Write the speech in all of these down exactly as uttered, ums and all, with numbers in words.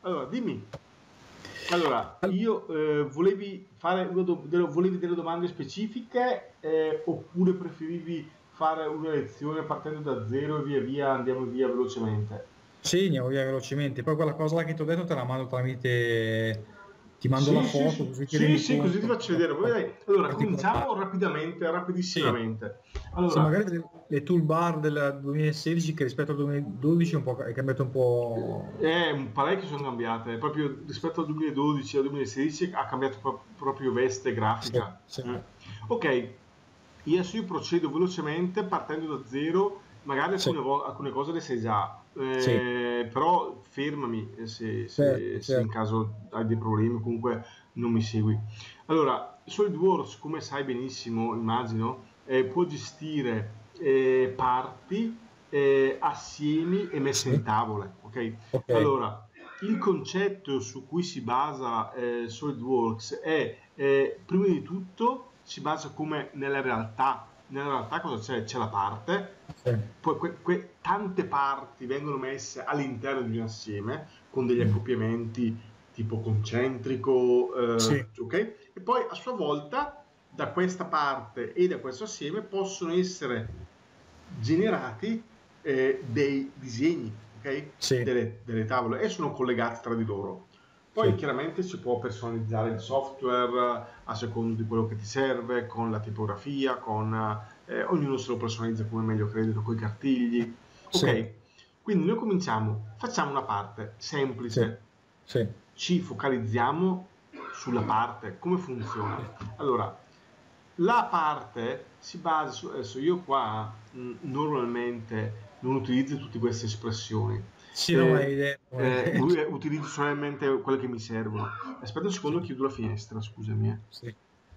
allora dimmi. Allora, io eh, volevi fare una do- delle- volevi delle domande specifiche eh, oppure preferivi fare una lezione partendo da zero e via via andiamo via velocemente? Sì, andiamo via velocemente. Poi quella cosa là che ti ho detto te la mando tramite... Ti mando la Sì, sì, foto sì, così ti sì, rendi sì, così ti conto. faccio vedere. Poi dai, allora, cominciamo Particolare. rapidamente, Sì, rapidissimamente. sì, Allora, magari le, le toolbar del duemilasedici che rispetto al duemiladodici è, un po', è cambiato un po'. eh, parecchie sono cambiate, proprio rispetto al duemiladodici al duemilasedici ha cambiato pro- proprio veste Sì, grafica. sì, Mm. Ok, io adesso io procedo velocemente partendo da zero, magari sì, alcune, vo- alcune cose le sai già, sì, eh, però fermami eh, se, certo, se- se in certo. caso hai dei problemi, comunque non mi segui. Allora, SolidWorks, come sai benissimo, immagino, eh, può gestire eh, parti, eh, assiemi e messe in Sì, tavole, ok? ok, Allora, il concetto su cui si basa eh, SolidWorks è, eh, prima di tutto, si basa come nella realtà. Nella realtà cosa c'è? C'è la parte, sì, poi que- que- tante parti vengono messe all'interno di un assieme con degli mm, accoppiamenti tipo concentrico, sì, eh, ok? E poi a sua volta da questa parte e da questo assieme possono essere generati eh, dei disegni, ok? sì, Delle, delle tavole e sono collegati tra di loro. Poi sì, chiaramente si può personalizzare il software a seconda di quello che ti serve, con la tipografia, con eh, ognuno se lo personalizza come meglio crede, con i cartigli. sì, Ok, quindi noi cominciamo, facciamo una parte sì, semplice, sì, ci focalizziamo sulla parte, come funziona. Allora, la parte si basa su, adesso io qua mh, normalmente non utilizzo tutte queste espressioni, sì, non hai eh, idea, non hai eh, idea. u- utilizzo solamente quelle che mi servono. Aspetta un Sì, secondo, chiudo la finestra, scusami. eh. sì,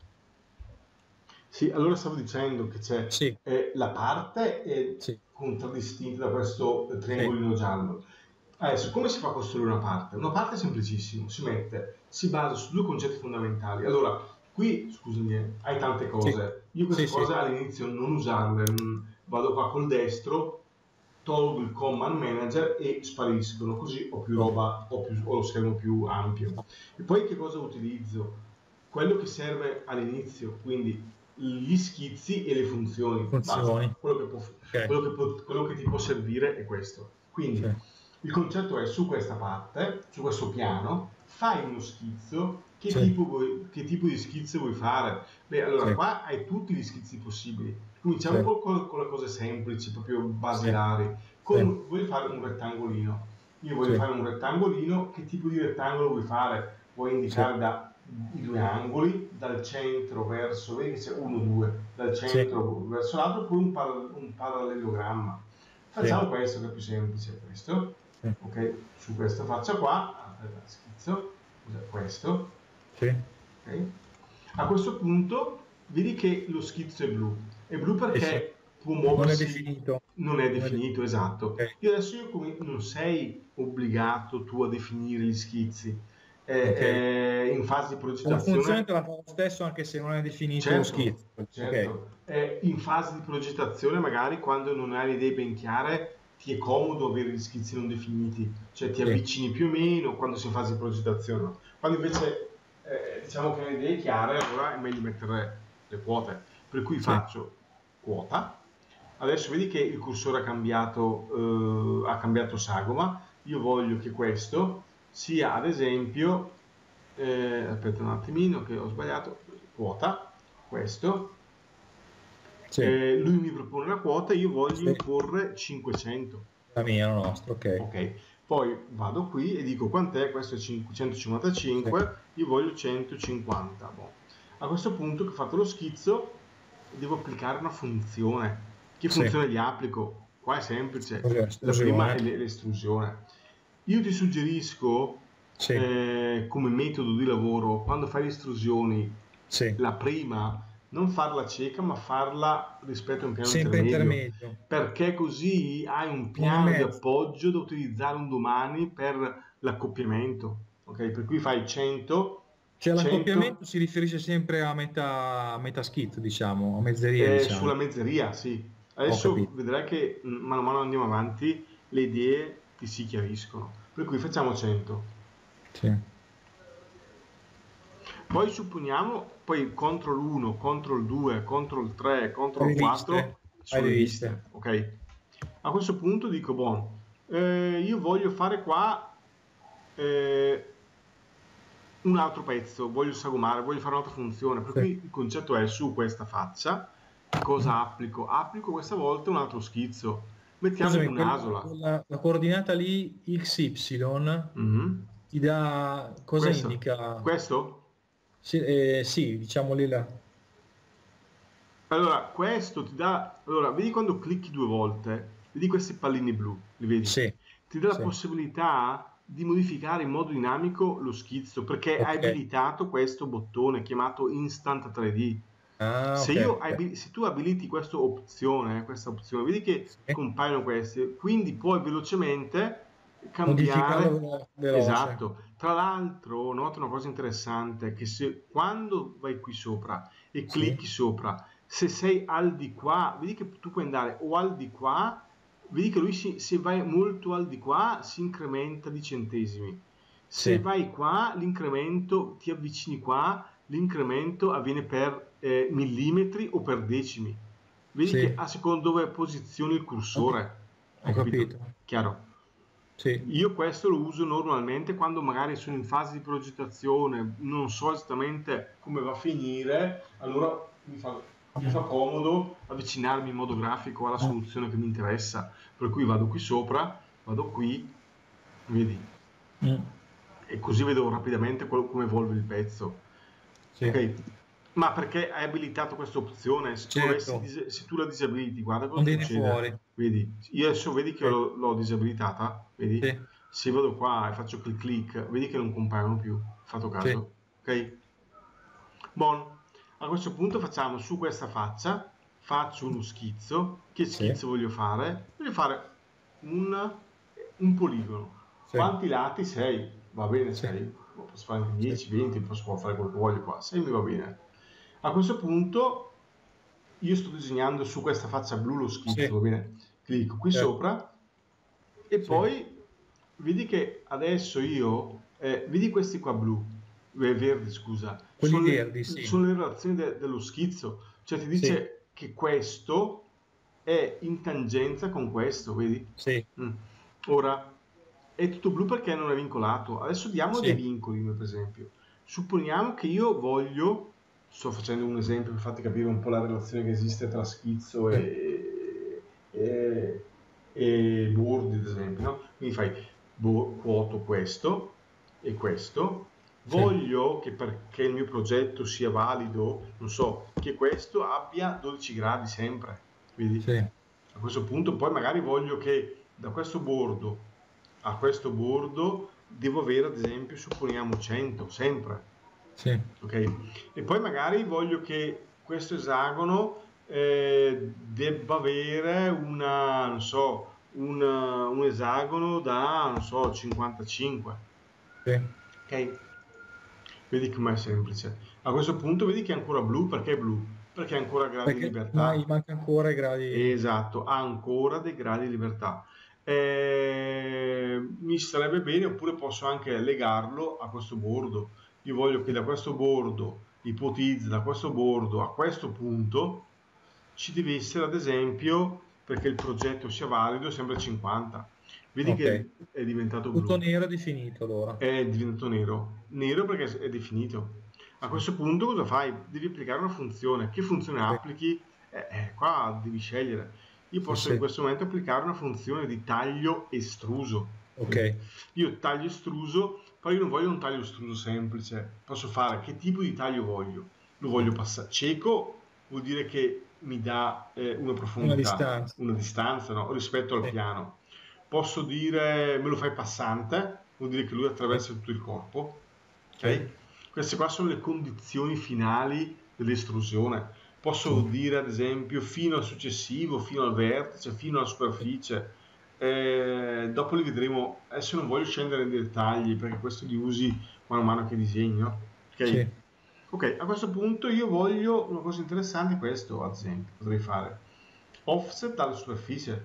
Sì, allora stavo dicendo che c'è sì, eh, la parte eh, sì, contraddistinta da questo eh, sì, triangolino giallo. Adesso, come si fa a costruire una parte? Una parte è semplicissimo, si mette, si basa su due concetti fondamentali. Allora, qui, scusami, eh, hai tante sì, cose. Io sì, queste sì, cose all'inizio non usarle, mm, vado qua col destro, tolgo il command manager e spariscono, così ho più ok. roba, ho, più, ho lo schermo più ampio. E poi che cosa utilizzo? Quello che serve all'inizio, quindi gli schizzi e le funzioni, basta. Funzioni, Quello che, può, ok, quello che, può, quello che ti può servire è questo. sì, Quindi il concetto è su questa parte, su questo piano, fai uno schizzo, che sì, tipo, vuoi, che tipo di schizzo vuoi fare? Beh, allora sì, qua hai tutti gli schizzi possibili. Cominciamo sì, con, con le cose semplici, proprio sì, basilari. sì, Con, vuoi fare un rettangolino? Io voglio sì, fare un rettangolino, che tipo di rettangolo vuoi fare? Vuoi sì, indicare da, i due angoli, dal centro verso, vedi che c'è uno, due, dal sì, centro verso l'altro, oppure un, par- un parallelogramma. sì, Facciamo questo che è più semplice, questo, sì, ok? Su questa faccia qua, aspetta, schizzo, cos'è questo? sì, Ok? A questo punto vedi che lo schizzo è blu. È blu sì, sì. perché può Non è muoversi, definito. non è Non è definito. definito, esatto. Ok, Io adesso io come- non sei obbligato tu a definire gli schizzi. Eh, ok. eh, in fase di La funzione progettazione, te la fa lo stesso anche se non è definito lo certo, schizzo. Ok, certo. Eh, in fase di progettazione, magari quando non hai le idee ben chiare, ti è comodo avere gli schizzi non definiti, cioè ti sì, avvicini più o meno quando sei in fase di progettazione. No? Quando invece eh, diciamo che hai le idee chiare, allora è meglio mettere le quote. Per cui sì, faccio quota. Adesso vedi che il cursore ha cambiato, eh, ha cambiato sagoma. Io voglio che questo sia ad esempio, eh, aspetta un attimino che ho sbagliato, quota, questo, sì, eh, lui mi propone la quota, io voglio sì. imporre cinquecento. La mia, la nostra, ok. Ok, poi vado qui e dico quant'è, questo è Sì, centocinquantacinque, io voglio centocinquanta. Boh. A questo punto che ho fatto lo schizzo, devo applicare una funzione. Che sì. funzione gli applico? Qua è semplice, Cos'è la prima l'esplosione? è l'e- l'estrusione. Io ti suggerisco Sì, eh, come metodo di lavoro, quando fai le estrusioni, sì. la prima non farla cieca, ma farla rispetto a un piano Sempre intermedio, intermedio. perché così hai un Non in piano di mezzo. appoggio da utilizzare un domani per l'accoppiamento. Ok, per cui fai cento, Cioè cento l'accoppiamento si riferisce sempre a metà, a metà skit, diciamo, a mezzeria, eh, diciamo. sulla mezzeria, sì. Ho Adesso capito. vedrai che mm, mano a mano andiamo avanti, le idee ti si chiariscono. Per cui facciamo cento. Sì. Poi supponiamo, poi control uno, control due, control tre, control quattro sono le viste, ok? A questo punto dico, boh, eh, io voglio fare qua eh, un altro pezzo, voglio sagomare, voglio fare un'altra funzione, per Sì. cui il concetto è su questa faccia, cosa applico? Applico questa volta un altro schizzo, mettiamo Scusami, quella, un'asola. quella- la coordinata lì X Y Mhm. ti dà cosa Questo, indica? questo? Sì, eh, sì, diciamo lì là. Allora, questo ti dà... Allora, vedi quando clicchi due volte, vedi questi pallini blu, li vedi? Sì, Ti dà la sì. possibilità di modificare in modo dinamico lo schizzo, perché hai Ok. abilitato questo bottone chiamato Instant tre D. Ah, Se, ok, io, ok. abi- se tu abiliti questa opzione, questa opzione, vedi che Sì. compaiono questi, quindi puoi velocemente Modificarlo cambiare. velo- veloce. Esatto. Tra l'altro, nota una cosa interessante, che se quando vai qui sopra e Sì, clicchi sopra, se sei al di qua, vedi che tu puoi andare o al di qua, vedi che lui si, se vai molto al di qua si incrementa di centesimi. Se sì. vai qua, l'incremento, ti avvicini qua, l'incremento avviene per eh, millimetri o per decimi. Vedi che Sì, a seconda dove posizioni il ho, cursore. Hai ho capito? capito. Chiaro? Sì. Io questo lo uso normalmente quando magari sono in fase di progettazione, non so esattamente come va a finire, allora mi fa, mi fa comodo avvicinarmi in modo grafico alla soluzione che mi interessa. Per cui vado qui sopra, vado qui, vedi? Mm, E così vedo rapidamente quello- come evolve il pezzo. sì. Ok? Ma perché hai abilitato questa opzione? Se tu, avessi, Certo, dis- se tu la disabiliti, guarda non cosa viene succede. fuori. Vedi? Io adesso vedi che Ok. l'ho, l'ho disabilitata, vedi? Sì, Se vado qua e faccio clic clic, vedi che non compaiono più. Fatto sì, caso? Ok? Buon. A questo punto facciamo su questa faccia, faccio uno schizzo. Che sì, schizzo voglio fare? Voglio fare un, un poligono. sì, Quanti lati? sei. Va bene sì, sei. Posso fare anche sì, dieci, venti, posso fare quello che voglio qua. sei mi va bene. A questo punto io sto disegnando su questa faccia blu lo schizzo, sì, va bene? Clicco qui certo, sopra e sì. poi vedi che adesso io, eh, vedi questi qua blu, eh, verdi scusa, Quelli sono le, verdi, sì, sono le relazioni de- dello schizzo, cioè ti sì, dice che questo è in tangenza con questo, vedi? sì, Mm. Ora, è tutto blu perché non è vincolato. Adesso diamo dei sì, vincoli, per esempio. Supponiamo che io voglio, sto facendo un esempio per farti capire un po' la relazione che esiste tra schizzo sì, e, e, e bordi, ad esempio, no? Quindi fai bo- quoto questo e questo. sì, Voglio che perché il mio progetto sia valido, non so, che questo abbia dodici gradi sempre. Vedi? sì, A questo punto poi magari voglio che da questo bordo a questo bordo devo avere ad esempio, supponiamo cento, sempre. sì, Ok? E poi magari voglio che questo esagono eh, debba avere una, non so, un, un esagono da, non so, cinquantacinque. sì. Ok? Vedi com'è semplice. A questo punto vedi che è ancora blu, perché è blu? Perché è ancora gradi di Perché ma gli libertà. manca ancora i gradi. Esatto, ha ancora dei gradi di libertà. Eh, mi sarebbe bene, oppure posso anche legarlo a questo bordo. Io voglio che da questo bordo, ipotizza da questo bordo a questo punto, ci deve essere ad esempio, perché il progetto sia valido, sempre cinquanta. Vedi Ok, che è diventato tutto blu, nero è definito allora. è diventato nero. Nero perché è definito. A Sì, questo punto cosa fai? Devi applicare una funzione. Che funzione sì, applichi? Eh, eh, qua devi scegliere. Io sì, posso in sì. questo momento applicare una funzione di taglio estruso. Ok, Vedi? Io taglio estruso, poi io non voglio un taglio estruso semplice. Posso fare che tipo di taglio voglio? Lo sì. voglio passare cieco, vuol dire che mi dà eh, una Una profondità, distanza. una distanza, no? Rispetto al Sì, piano. Posso dire me lo fai passante, vuol dire che lui sì, attraversa tutto il corpo. sì, Ok? Queste qua sono le condizioni finali dell'estrusione. Posso sì, dire ad esempio fino al successivo, fino al vertice, fino alla sì, superficie. Eh, dopo li vedremo. Adesso non voglio scendere nei dettagli perché questo li usi mano a mano che disegno. Ok? sì, Ok, a questo punto io voglio una cosa interessante, questo ad esempio, potrei fare offset dalla superficie.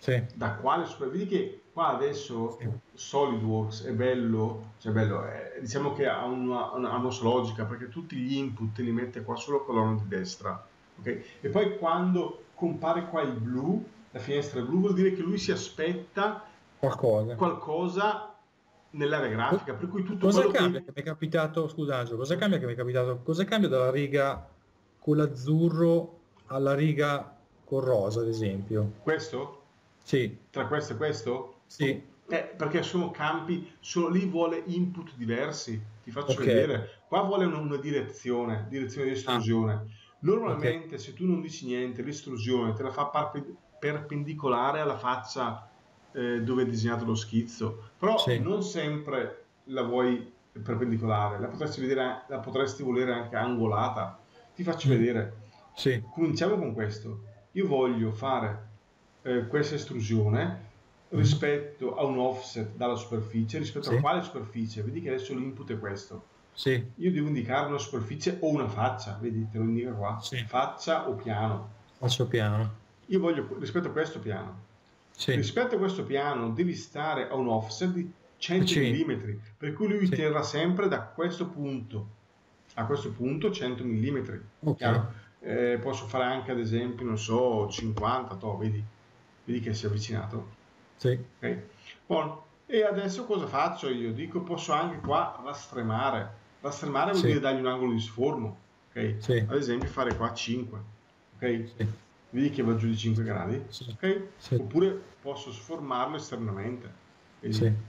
Sì. Da quale super... Vedi che qua adesso Sì. SolidWorks è bello, cioè bello, è- diciamo che ha una, una, ha una sua logica, perché tutti gli input te li mette qua sulla colonna di destra, ok? E poi quando compare qua il blu, la finestra blu, vuol dire che lui si aspetta Qualcosa. qualcosa nell'area Co- grafica, per cui tutto Cosa quello cambia che che... mi è capitato, scusa Angelo, cosa cambia che mi è capitato? Cosa cambia dalla riga con l'azzurro alla riga con rosa, ad esempio? Questo? Sì, Tra questo e questo? sì, Eh, perché sono campi, solo lì vuole input diversi. Ti faccio ok. vedere. Qua vuole una, una direzione, direzione di Ah, estrusione. ok. Normalmente, se tu non dici niente, l'estrusione te la fa parpe- perpendicolare alla faccia eh, dove è disegnato lo schizzo. Però Sì, non sempre la vuoi perpendicolare, la potresti vedere, la potresti volere anche angolata. Ti faccio mm, vedere. sì, Cominciamo con questo. Io voglio fare eh, questa estrusione mm, rispetto a un offset dalla superficie, rispetto a sì, quale superficie? Vedi che adesso l'input è questo. sì, Io devo indicare una superficie o una faccia, vedi, te lo indica qua, sì, faccia o piano. faccio piano. Io voglio rispetto a questo piano. Sì, Rispetto a questo piano devi stare a un offset di cento vicino. millimetri, per cui lui Sì, terrà sempre da questo punto a questo punto cento millimetri. ok. Chiaro? Eh, posso fare anche ad esempio, non so, cinquanta, toh, vedi, vedi che si è avvicinato. Sì, Ok? Buono. E adesso cosa faccio io? Dico, posso anche qua rastremare. Rastremare vuol sì, dire dargli un angolo di sformo. Ok? sì, Ad esempio fare qua cinque. Ok? sì, Vedi che va giù di cinque gradi. sì, Ok? sì, Oppure posso sformarlo esternamente. sì, Vedi?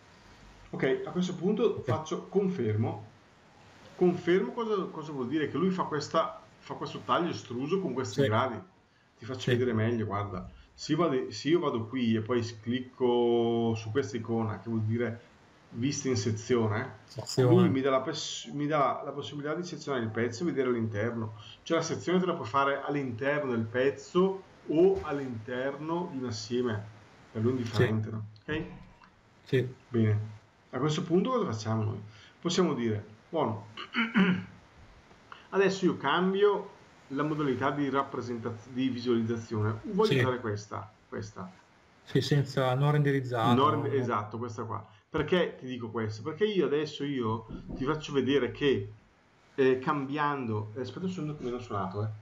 Ok, a questo punto ok. faccio confermo. Confermo cosa, cosa vuol dire? Che lui fa, questa, fa questo taglio estruso con questi Sì, gradi. Ti faccio sì, vedere meglio, guarda. Se io vado, se io vado qui e poi clicco su questa icona, che vuol dire vista in sezione, lui sezione. mi dà la, mi dà la possibilità di sezionare il pezzo e vedere all'interno. Cioè la sezione te la puoi fare all'interno del pezzo o all'interno di un assieme. Per lui è Sì, indifferente, no? Ok? sì, Bene, a questo punto cosa facciamo noi? Possiamo dire, buono, adesso io cambio la modalità di rappresentazione, di visualizzazione. Voglio sì, usare questa, questa. sì, senza, non renderizzata, Non- no, no. esatto, questa qua. Perché ti dico questo? Perché io adesso io ti faccio vedere che eh, cambiando... eh, aspetta un secondo che mi hanno suonato, eh.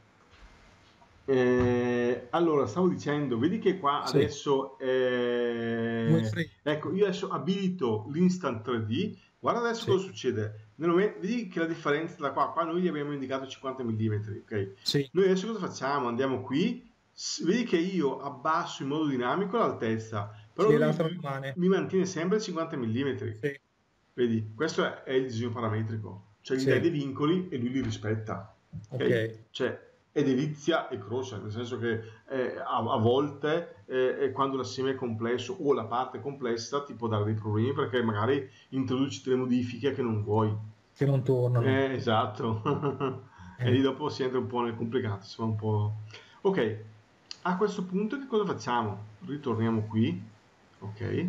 Eh, allora, stavo dicendo, vedi che qua Sì, adesso, come eh, free. ecco, io adesso abilito l'instant tre D, guarda adesso Sì, cosa succede. Nel momento, vedi che la differenza da qua, qua noi gli abbiamo indicato cinquanta millimetri, ok? sì, Noi adesso cosa facciamo? Andiamo qui, s- vedi che io abbasso in modo dinamico l'altezza, però sì, lui l'altra m- rimane. mi mantiene sempre cinquanta millimetri. Sì, Vedi, questo è, è il disegno parametrico, cioè gli dai sì, dei vincoli e lui li rispetta, ok, ok? Cioè è delizia e croce, nel senso che eh, a, a volte eh, quando l'assieme è complesso o la parte è complessa ti può dare dei problemi perché magari introduci delle modifiche che non vuoi. che non tornano. Eh, esatto. E Eh, lì dopo si entra un po' nel complicato, si fa un po'... Ok, a questo punto che cosa facciamo? Ritorniamo qui, ok?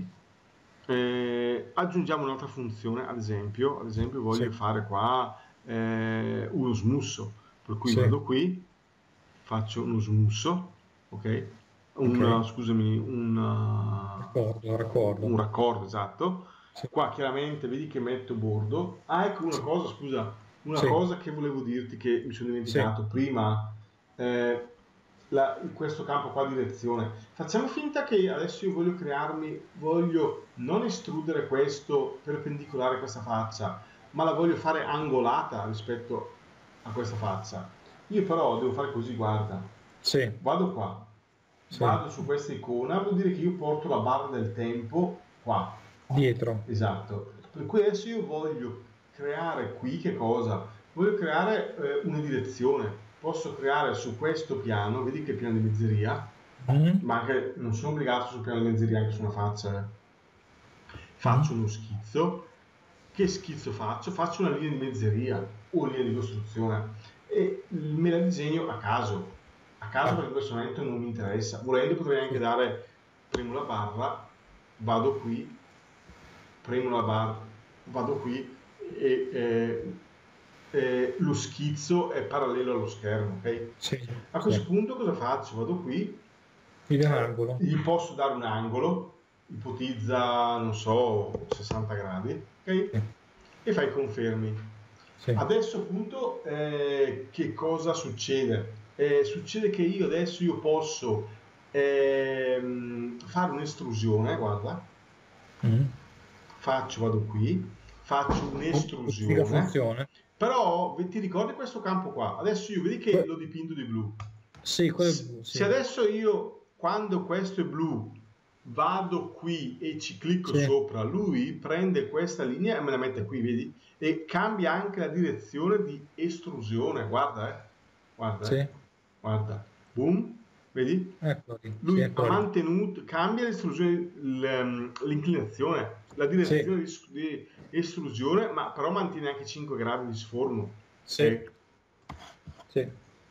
Eh, aggiungiamo un'altra funzione, ad esempio, ad esempio sì, voglio fare qua eh, uno smusso, per cui sì, vado qui, faccio uno smusso, ok? ok, Un, scusami, un, d'accordo, uh, un raccordo. raccordo, esatto. Sì, Qua chiaramente vedi che metto bordo. Ah, ecco una sì, cosa, scusa, una sì, cosa che volevo dirti che mi sono sì, dimenticato prima. Eh, la- in questo campo qua direzione. Facciamo finta che adesso io voglio crearmi, voglio non estrudere questo perpendicolare a questa faccia, ma la voglio fare angolata rispetto a questa faccia. Io però devo fare così, guarda, sì, vado qua, sì, vado su questa icona, vuol dire che io porto la barra del tempo qua. dietro. Esatto. Per cui adesso io voglio creare qui che cosa? Voglio creare eh, una direzione. Posso creare su questo piano, vedi che piano di mezzeria, Mm, ma anche non sono obbligato sul piano di mezzeria anche su una faccia. eh. Faccio mm, uno schizzo. Che schizzo faccio? Faccio una linea di mezzeria o linea di costruzione e me la disegno a caso. A caso ah, perché in questo momento non mi interessa. Volendo potrei anche sì, dare, premo la barra, vado qui, premo la barra, vado qui e eh, eh, lo schizzo è parallelo allo schermo, ok? sì, A questo sì, punto cosa faccio? Vado qui, Quindi è un angolo. Gli posso dare un angolo, ipotizza, non so, sessanta gradi, ok? Sì. E fai confermi. Sì. Adesso appunto eh, che cosa succede? Eh, succede che io adesso io posso ehm, fare un'estrusione, guarda, Mm. faccio, vado qui, faccio Unica un'estrusione, funzione. però vi- ti ricordi questo campo qua? Adesso io vedi che Que- l'ho dipinto di blu. sì, quello è S- blu, Se sì. adesso io, quando questo è blu, vado qui e ci clicco Sì, sopra, lui prende questa linea e me la mette qui, vedi? E cambia anche la direzione di estrusione, guarda, eh. Guarda, eh. sì. Guarda, boom, vedi? Eccolo lì, sì, Lui ha eccolo lì. mantenuto, cambia l'estrusione, l- l'inclinazione, la Sì, direzione di, di estrusione, ma però mantiene anche cinque gradi di sforno, sì, ok? sì,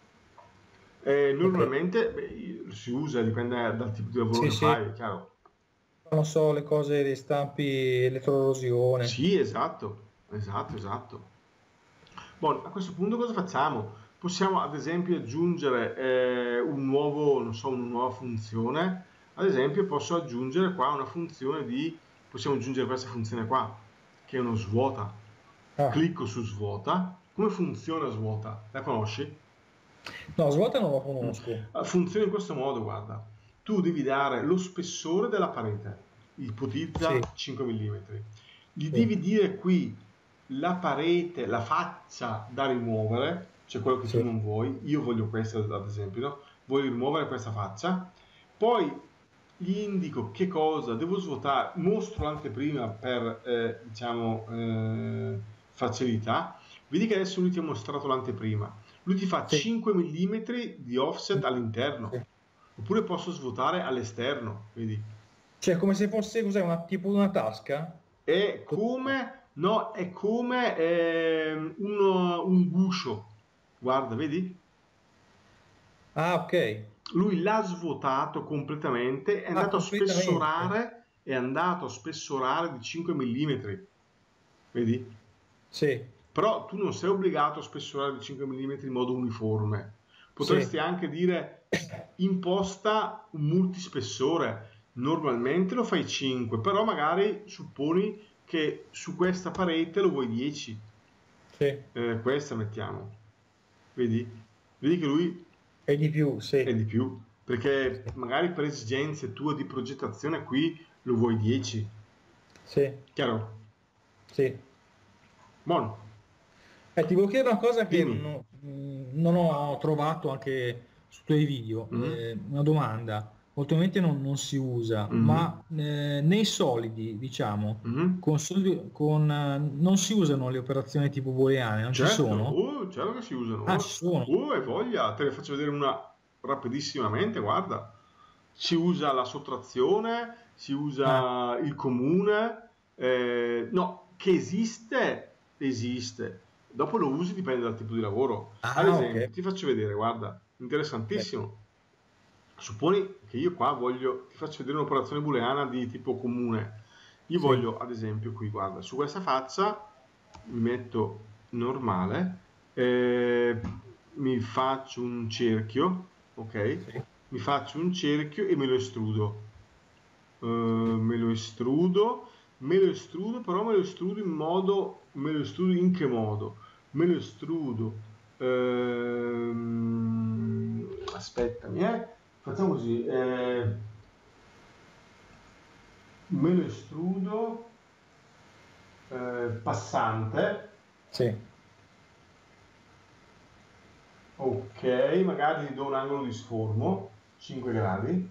Eh, ok. normalmente beh, si usa, dipende dal tipo di lavoro Sì, che sì, fai, è chiaro. non so, le cose dei stampi elettroerosione. Sì, esatto, esatto, esatto. Buon, a questo punto cosa facciamo? Possiamo ad esempio aggiungere eh, un nuovo, non so, una nuova funzione. Ad esempio posso aggiungere qua una funzione di, possiamo aggiungere questa funzione qua, che è uno svuota. Ah, Clicco su svuota. Come funziona svuota? La conosci? no, svuota non lo Mm. conosco. Funziona in questo modo, guarda. Tu devi dare lo spessore della parete, ipotizza Sì, cinque millimetri. Gli sì, devi dire qui la parete, la faccia da rimuovere, cioè quello che tu sì, non vuoi. Io voglio questa, ad esempio, no? Voglio rimuovere questa faccia. Poi gli indico che cosa devo svuotare, mostro l'anteprima per, eh, diciamo, eh, facilità. Vedi che adesso lui ti ha mostrato l'anteprima. Lui ti fa sì, cinque millimetri di offset all'interno, sì. oppure posso svuotare all'esterno, vedi? Cioè, come se fosse, cos'è, una, tipo una tasca? È come, no, è come ehm, uno- un guscio, guarda, vedi? Ah, ok. Lui l'ha svuotato completamente, è Ah, andato a completamente. spessorare, è andato a spessorare di cinque millimetri, vedi? Sì, Però tu non sei obbligato a spessorare di cinque millimetri in modo uniforme. sì, Potresti anche dire imposta un multispessore. Normalmente lo fai cinque, però magari supponi che su questa parete lo vuoi dieci. sì. Eh, questa mettiamo. Vedi? Vedi che lui E di più, è sì. di più, perché magari per esigenze tue di progettazione qui lo vuoi dieci. Sì, Chiaro? sì. Buono. Eh, ti volevo chiedere una cosa che Dimmi. non, mh, non ho trovato anche su tuoi video, Mm? eh, una domanda. Ultimamente non, non si usa, Mm? ma eh, nei solidi, diciamo, Mm? con, solidi- con, eh, non si usano le operazioni tipo booleane, non ci Certo, sono? oh, certo che si usano. Ah, Oh, ci sono. oh, hai voglia, te ne faccio vedere una rapidissimamente, guarda. Si usa la sottrazione, si Ah, usa il comune, eh, no, che esiste, esiste. Dopo lo usi dipende dal tipo di lavoro. Ad ah, ok. esempio, ti faccio vedere, guarda, Beh, interessantissimo. Supponi che io qua voglio, ti faccio vedere un'operazione booleana di tipo comune. Io sì, voglio, ad esempio, qui, guarda, su questa faccia mi metto normale, eh, mi faccio un cerchio, ok? sì, Mi faccio un cerchio e me lo estrudo. Eh, sì. me lo estrudo, me lo estrudo, però me lo estrudo in modo, me lo estrudo in che modo? Me lo estrudo. ehm, aspettami, eh. Facciamo così. eh, me lo estrudo eh, passante. Sì. Ok, magari gli do un angolo di sformo, cinque gradi,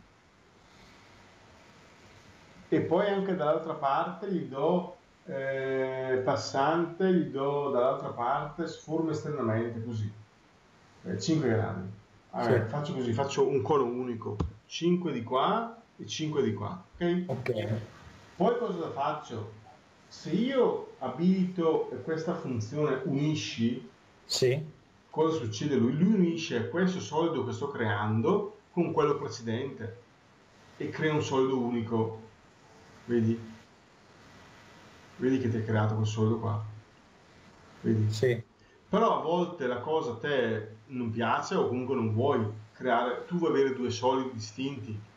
e poi anche dall'altra parte gli do eh, passante, gli do dall'altra parte sformo esternamente, così, eh, cinque gradi. Sì, Vabbè, faccio così, faccio un cono unico, cinque di qua e cinque di qua, ok? ok. Poi cosa faccio? Se io abilito questa funzione unisci, Sì, cosa succede? Lui, lui unisce questo solido che sto creando con quello precedente e crea un solido unico. Vedi? Vedi che ti hai creato quel solido qua. Vedi? sì, Però a volte la cosa a te non piace o comunque non vuoi creare, tu vuoi avere due solidi distinti.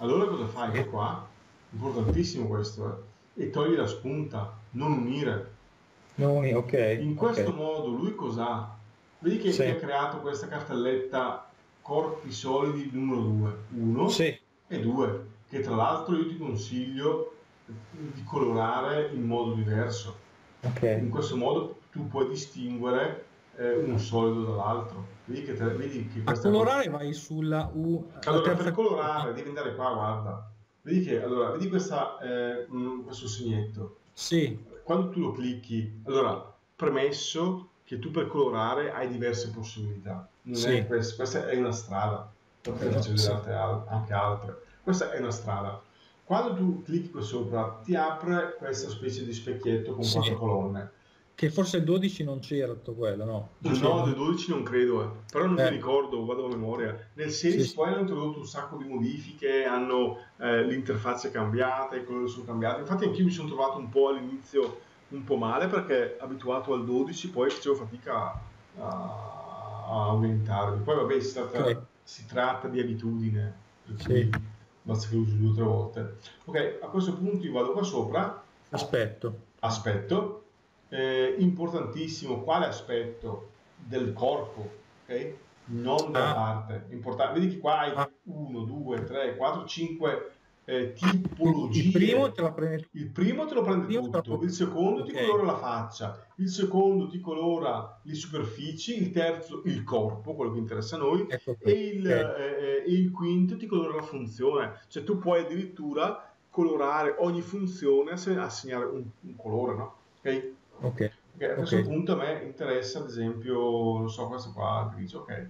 allora cosa fai? Che Sì. qua, importantissimo questo, eh, e togli la spunta, non unire. No, ok, In questo ok. modo lui cos'ha? Vedi che ti ha Sì, creato questa cartelletta corpi solidi numero due, uno sì, e due, che tra l'altro io ti consiglio di colorare in modo diverso. ok. In questo modo tu puoi distinguere eh, un solido dall'altro. Vedi che, te- vedi che A questa cosa... colorare vai sulla U, la Allora, per terza colonna. colorare devi andare qua, guarda. Vedi che, allora, vedi questa, eh, mm, questo segnetto. Sì, Quando tu lo clicchi, allora, premesso che tu per colorare hai diverse possibilità. Non è sì, questa, questa è una strada. Dopo te ne faccio vedere sì, altre- al- anche altre. Questa è una strada. Quando tu clicchi qua sopra, ti apre questa specie di specchietto con quattro sì. colonne. Che forse il dodici non c'era tutto quello, no? O c'è- No, del non- dodici non credo, eh. Però non mi Eh, ricordo, vado a memoria. Nel sì, sedici sì. poi hanno introdotto un sacco di modifiche, hanno eh, l'interfaccia è cambiata, i colori sono cambiati. Infatti anch'io mi sono trovato un po' all'inizio un po' male perché abituato al dodici poi facevo fatica a, a aumentarmi. Poi vabbè, si tratta, Ok, si tratta di abitudine, per sì. cui basta che lo uso due o tre volte. Ok, a questo punto io vado qua sopra, Aspetto. aspetto, eh, importantissimo, quale aspetto? Del corpo, ok? Non della Ah, parte. Importante. Vedi che qua hai ah, uno, due, tre, quattro, cinque eh, quindi il primo te tipologie. la prende Il primo te lo prende primo te la tutto, prende- il secondo ti Ok, colora la faccia, il secondo ti colora le superfici, il terzo il corpo, quello che interessa a noi, ecco e qui. il, Ok, eh, e il quinto ti colora la funzione. Cioè tu puoi addirittura colorare ogni funzione, ass- assegnare un, un colore, no? Ok? ok, Ok, a ok. questo punto a me interessa ad esempio, non so, questo qua, grigio, ok.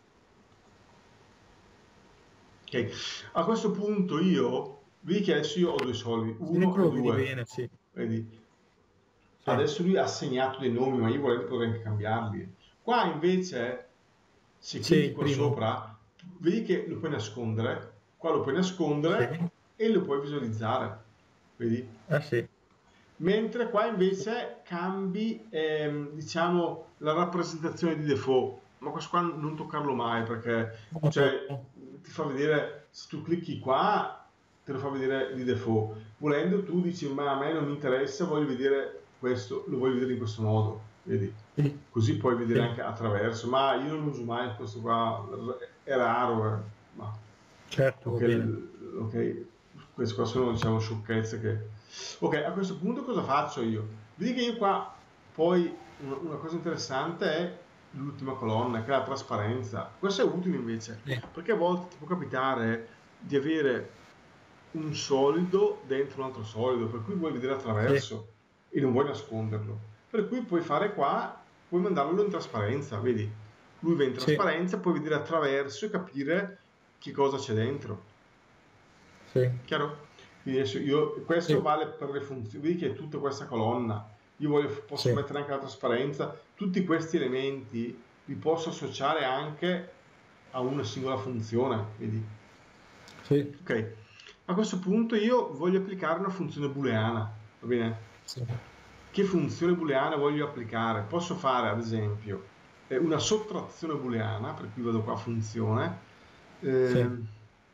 Ok, a questo punto io, vedi che adesso io ho due soldi, Se uno ecco e lo vedi due, bene, sì. vedi? Sì, Adesso lui ha assegnato dei nomi, ma io volendo potrei anche cambiarli. Qua invece, se sì, clicchi il qua primo. sopra, vedi che lo puoi nascondere, qua lo puoi Sì. nascondere e lo puoi visualizzare, vedi? Ah, sì. Mentre qua invece cambi, ehm, diciamo, la rappresentazione di default, ma questo qua non toccarlo mai perché, cioè, No, ti fa vedere, se tu clicchi qua, te lo fa vedere di default. Volendo tu dici, ma a me non mi interessa, voglio vedere questo, lo voglio vedere in questo modo, vedi? sì, Così puoi vedere sì, anche attraverso, ma io non uso mai questo qua, è raro, eh. Ma certo, va ok, bene. ok, queste qua sono diciamo sciocchezze che... Ok, a questo punto cosa faccio io? Vedi che io qua poi una, una cosa interessante è l'ultima colonna, che è la trasparenza. Questo è utile invece, Sì, perché a volte ti può capitare di avere un solido dentro un altro solido, per cui vuoi vedere sì, attraverso e non vuoi nasconderlo. Per cui puoi fare qua, puoi mandarlo in trasparenza, vedi? Lui va in sì, trasparenza, puoi vedere attraverso e capire che cosa c'è dentro. sì, Chiaro? Quindi adesso io, questo sì, vale per le funzioni, vedi che è tutta questa colonna. Io voglio, posso sì, mettere anche la trasparenza, tutti questi elementi li posso associare anche a una singola funzione, vedi? sì, Ok, a questo punto io voglio applicare una funzione booleana, va bene? sì, Che funzione booleana voglio applicare? Posso fare ad esempio eh, una sottrazione booleana, per cui vado qua a funzione, sì, ehm,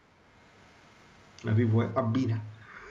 arrivo a abbina.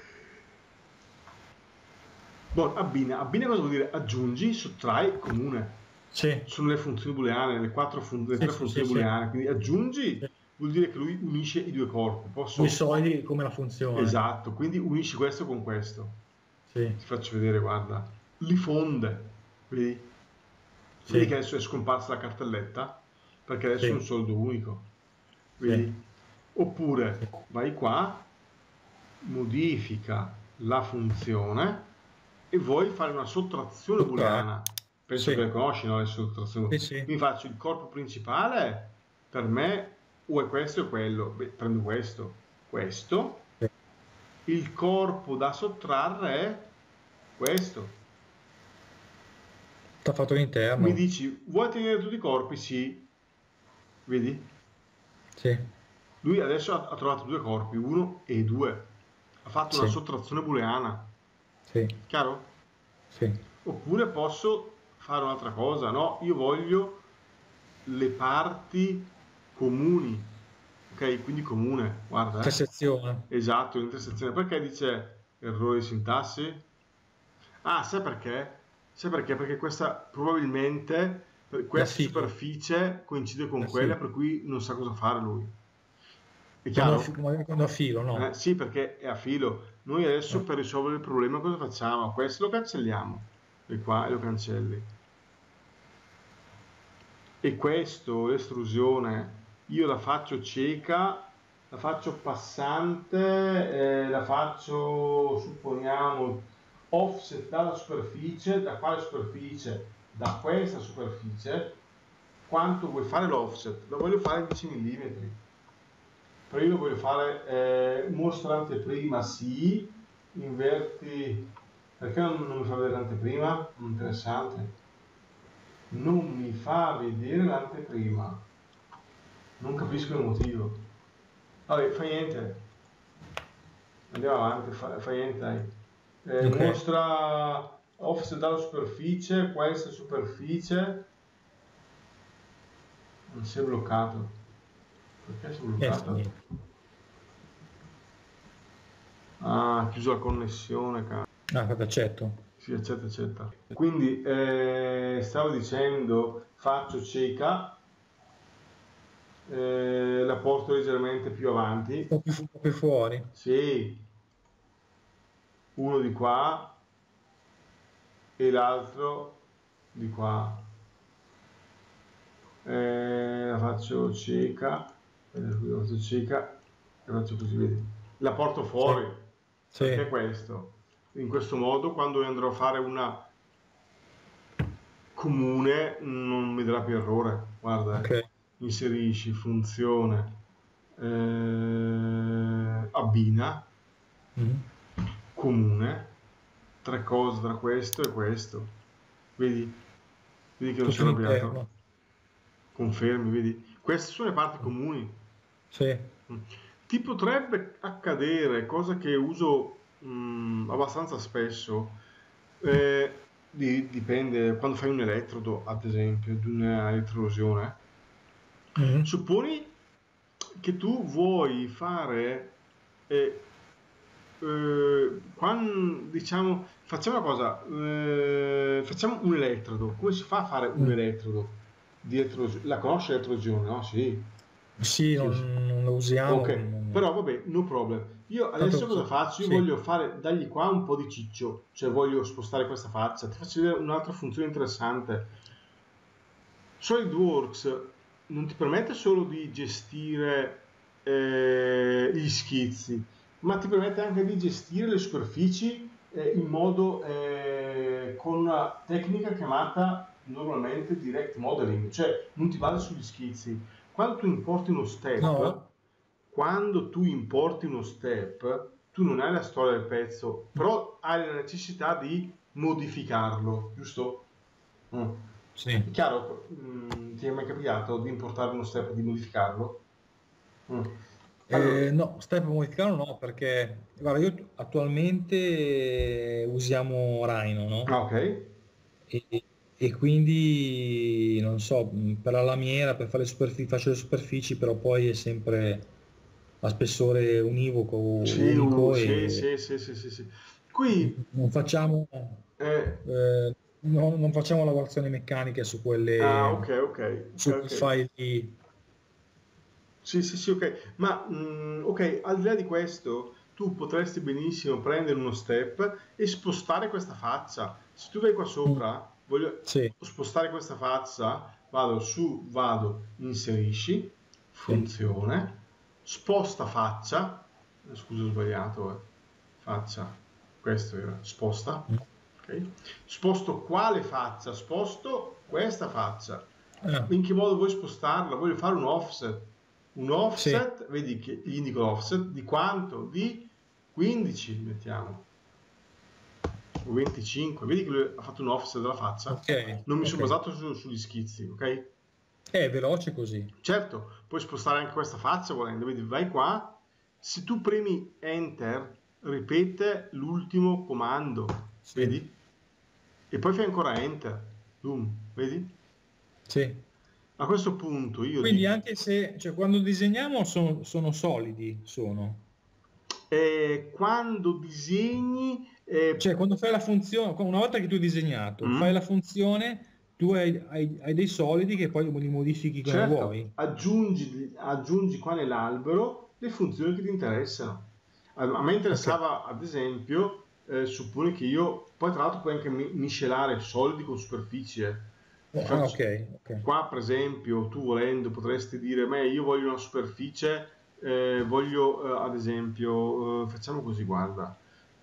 Bon, abbina, abbina cosa vuol dire? Aggiungi, sottrai, comune. sì, Sono le funzioni booleane, le, quattro fun- le sì, tre sì, sì, funzioni sì. booleane, quindi aggiungi Sì. vuol dire che lui unisce i due corpi. Due Posso... solidi come la funzione. Esatto, quindi unisci questo con questo. Sì, Ti faccio vedere, guarda. Li fonde. Vedi? Vedi sì, che adesso è scomparsa la cartelletta? Perché adesso è un sì, soldo unico. sì, Vedi? Oppure sì. vai qua, modifica la funzione e vuoi fare una sottrazione Sottrarre. booleana. Penso che Sì, le conosci, no? Le sottrazioni. sì, sì. Quindi faccio il corpo principale, per me o è questo o quello. Beh, prendo questo, questo. Sì. Il corpo da sottrarre è questo. T'ha fatto Mi l'interno. dici, vuoi tenere tutti i corpi? Sì. Vedi? Sì, Lui adesso ha, ha trovato due corpi, uno e due. Ha fatto una sì, sottrazione booleana. sì, Chiaro? sì, Oppure posso fare un'altra cosa, no? Io voglio le parti comuni, ok? Quindi comune, guarda, eh. Intersezione. Esatto, l'intersezione. Perché dice errore di sintassi? Ah, sai perché? Sai perché? Perché questa probabilmente per- Da questa filo. superficie coincide con Da quella, filo. per cui non sa cosa fare lui. È Quando a, fi- chiaro? magari quando a filo, Eh, no? sì, perché è a filo. Noi adesso Eh. per risolvere il problema cosa facciamo? Questo lo cancelliamo, e qua e lo cancelli. E questo, l'estrusione, io la faccio cieca, la faccio passante, eh, la faccio, supponiamo, offset dalla superficie, da quale superficie? Da questa superficie. Quanto vuoi fare l'offset? Lo voglio fare in dieci millimetri. Però io lo voglio fare, eh, mostra l'anteprima, sì, inverti, perché non, non mi fa vedere l'anteprima? Interessante. Non mi fa vedere l'anteprima, non capisco il motivo. Vabbè, fa niente, andiamo avanti, fa, fa niente, dai. Eh, Ok. mostra offset dalla superficie, questa superficie, non si è bloccato. Perché si è Eh, sì, bloccato? niente. Ah, ha chiuso la connessione, cara. Ah, aspetta, accetto. Sì, accetta, accetta. Quindi, eh, stavo dicendo, faccio cieca, eh, la porto leggermente più Un avanti. po' più, fu- un po' più fuori. Sì, uno di qua e l'altro di qua. Eh, la faccio cieca, eh, scusa, la faccio cieca e faccio così, vedi. La porto Sì. fuori, Sì. perché questo? In questo modo, quando andrò a fare una comune, non mi darà più errore. Guarda, Ok. eh. Inserisci funzione, eh, abbina, Mhm. comune, tre cose tra questo e questo. Vedi? Vedi che non si è Tutto arrabbiato? all'interno. Confermi, vedi? Queste sono le parti comuni. Sì. Mm. Ti potrebbe accadere, cosa che uso mm, abbastanza spesso, eh, di- dipende, quando fai un elettrodo, ad esempio, di un'elettrosione, Mhm. supponi che tu vuoi fare, eh, eh, quan- diciamo, facciamo una cosa, eh, facciamo un elettrodo. Come si fa a fare un Mm. elettrodo? Di elettros- la conosci l'elettrosione, no? Sì. Sì, Sì, sì. non, non lo usiamo. Ok, non- però vabbè, no problem. Io Tanto adesso cosa so- faccio? Io sì. voglio fare, dargli qua un po' di ciccio, cioè voglio spostare questa faccia. Ti faccio vedere un'altra funzione interessante. SolidWorks non ti permette solo di gestire eh, gli schizzi, ma ti permette anche di gestire le superfici eh, in modo eh, con una tecnica chiamata normalmente direct modeling, cioè non ti basa sugli schizzi. Quando tu importi uno step, No? quando tu importi uno step, tu non hai la storia del pezzo, però hai la necessità di modificarlo, giusto? Mm. Sì. È chiaro, mm, ti è mai capitato di importare uno step e di modificarlo? Mm. Allora, Eh, no, step modificare no, perché guarda, io attualmente usiamo Rhino, ah, no? ok, E, e quindi non so, mh, per la lamiera, per fare le superfici, faccio le superfici, però poi è sempre a spessore univoco, sì, uh, unico sì, e sì, sì, sì, sì, sì. Qui, non facciamo, eh, eh, no- non facciamo lavorazioni meccaniche su ah, quelle, ok, ok, ok, su quei ok. file lì. Sì, sì, sì, ok. Ma, mm, ok, al di là di questo, tu potresti benissimo prendere uno step e spostare questa faccia. Se tu vai qua Mm, sopra, voglio sì, spostare questa faccia, vado su, vado, inserisci, sì. funzione, sposta faccia, eh, scusa, ho sbagliato, eh. Faccia, questo era, sposta, Mm. ok? Sposto quale faccia? Sposto questa faccia. Ah, In che modo vuoi spostarla? Voglio fare un offset. Un sì, offset, vedi che gli indico l'offset di quanto? Di quindici, mettiamo, o venticinque. Vedi che lui ha fatto un offset della faccia? ok, Non mi sono ok. basato su- sugli schizzi, ok? È veloce così. Certo, puoi spostare anche questa faccia volendo, vedi, vai qua, se tu premi Enter, ripete l'ultimo comando, Sì, vedi? E poi fai ancora Enter, boom, vedi? sì. A questo punto io Quindi dico, anche se, cioè, quando disegniamo sono, sono solidi, sono. eh, quando disegni, eh, Cioè, quando fai la funzione, una volta che tu hai disegnato, fai mm, la funzione, tu hai, hai- hai dei solidi che poi li modifichi come certo, vuoi. aggiungi, aggiungi qua nell'albero le funzioni che ti interessano. A, a me Ok. interessava, ad esempio, eh, supponi che io, poi tra l'altro puoi anche mi- miscelare solidi con superficie. Ti Oh, ah, faccio, ok, ok. qua per esempio, tu volendo potresti dire, me io voglio una superficie, eh, voglio eh, ad esempio, eh, facciamo così, guarda,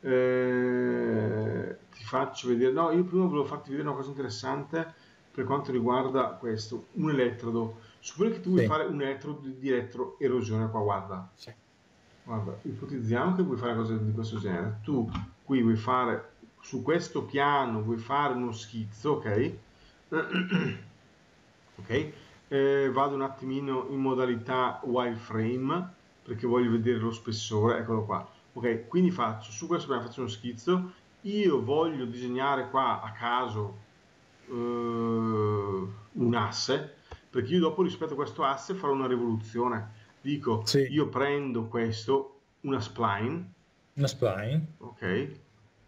eh, ti faccio vedere, no, io prima volevo farti vedere una cosa interessante per quanto riguarda questo, un elettrodo. Supponi che tu vuoi Sì, fare un elettrodo di, di elettroerosione qua, guarda. sì, Guarda, ipotizziamo che vuoi fare cose di questo genere. Tu qui vuoi fare, su questo piano vuoi fare uno schizzo, ok? Ok? Eh, vado un attimino in modalità wireframe perché voglio vedere lo spessore, eccolo qua. Ok, quindi faccio, su questo piano faccio uno schizzo, io voglio disegnare qua a caso eh, un asse, perché io dopo rispetto a questo asse farò una rivoluzione. Dico, sì, io prendo questo, una spline, una spline. ok?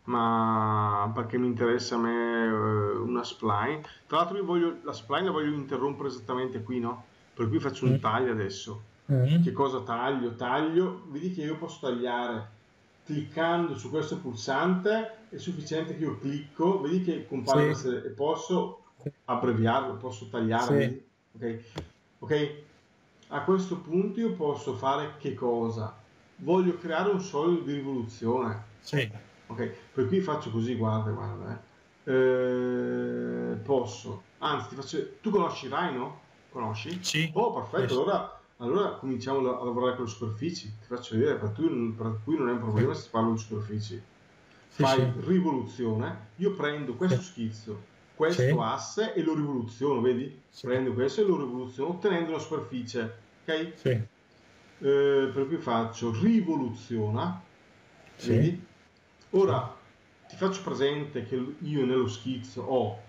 Ma perché mi interessa a me eh, una spline. Tra l'altro io voglio, la spline la voglio interrompere esattamente qui, no? Per cui faccio un Mm, taglio adesso. Che mm, cosa taglio? Taglio, vedi che io posso tagliare cliccando su questo pulsante, è sufficiente che io clicco, vedi che compare sì, queste, e posso sì, abbreviarlo, posso tagliare, sì, vedi? Ok? Ok? A questo punto io posso fare che cosa? Voglio creare un solido di rivoluzione. sì, Ok, per cui faccio così, guarda, guarda. Eh. Eh, posso, anzi, ti faccio... Tu conosci Rhino? Conosci? sì, Oh, sì, perfetto, sì, allora, allora cominciamo a lavorare con le superfici. Ti faccio vedere, per cui, per cui non è un problema se parlo di superfici. sì, Fai sì, rivoluzione, io prendo sì, questo schizzo, questo sì, asse e lo rivoluziono, vedi? sì, Prendo questo e lo rivoluziono ottenendo una superficie, ok? sì, Eh, per cui faccio rivoluziona, sì, vedi? sì, Ora ti faccio presente che io nello schizzo ho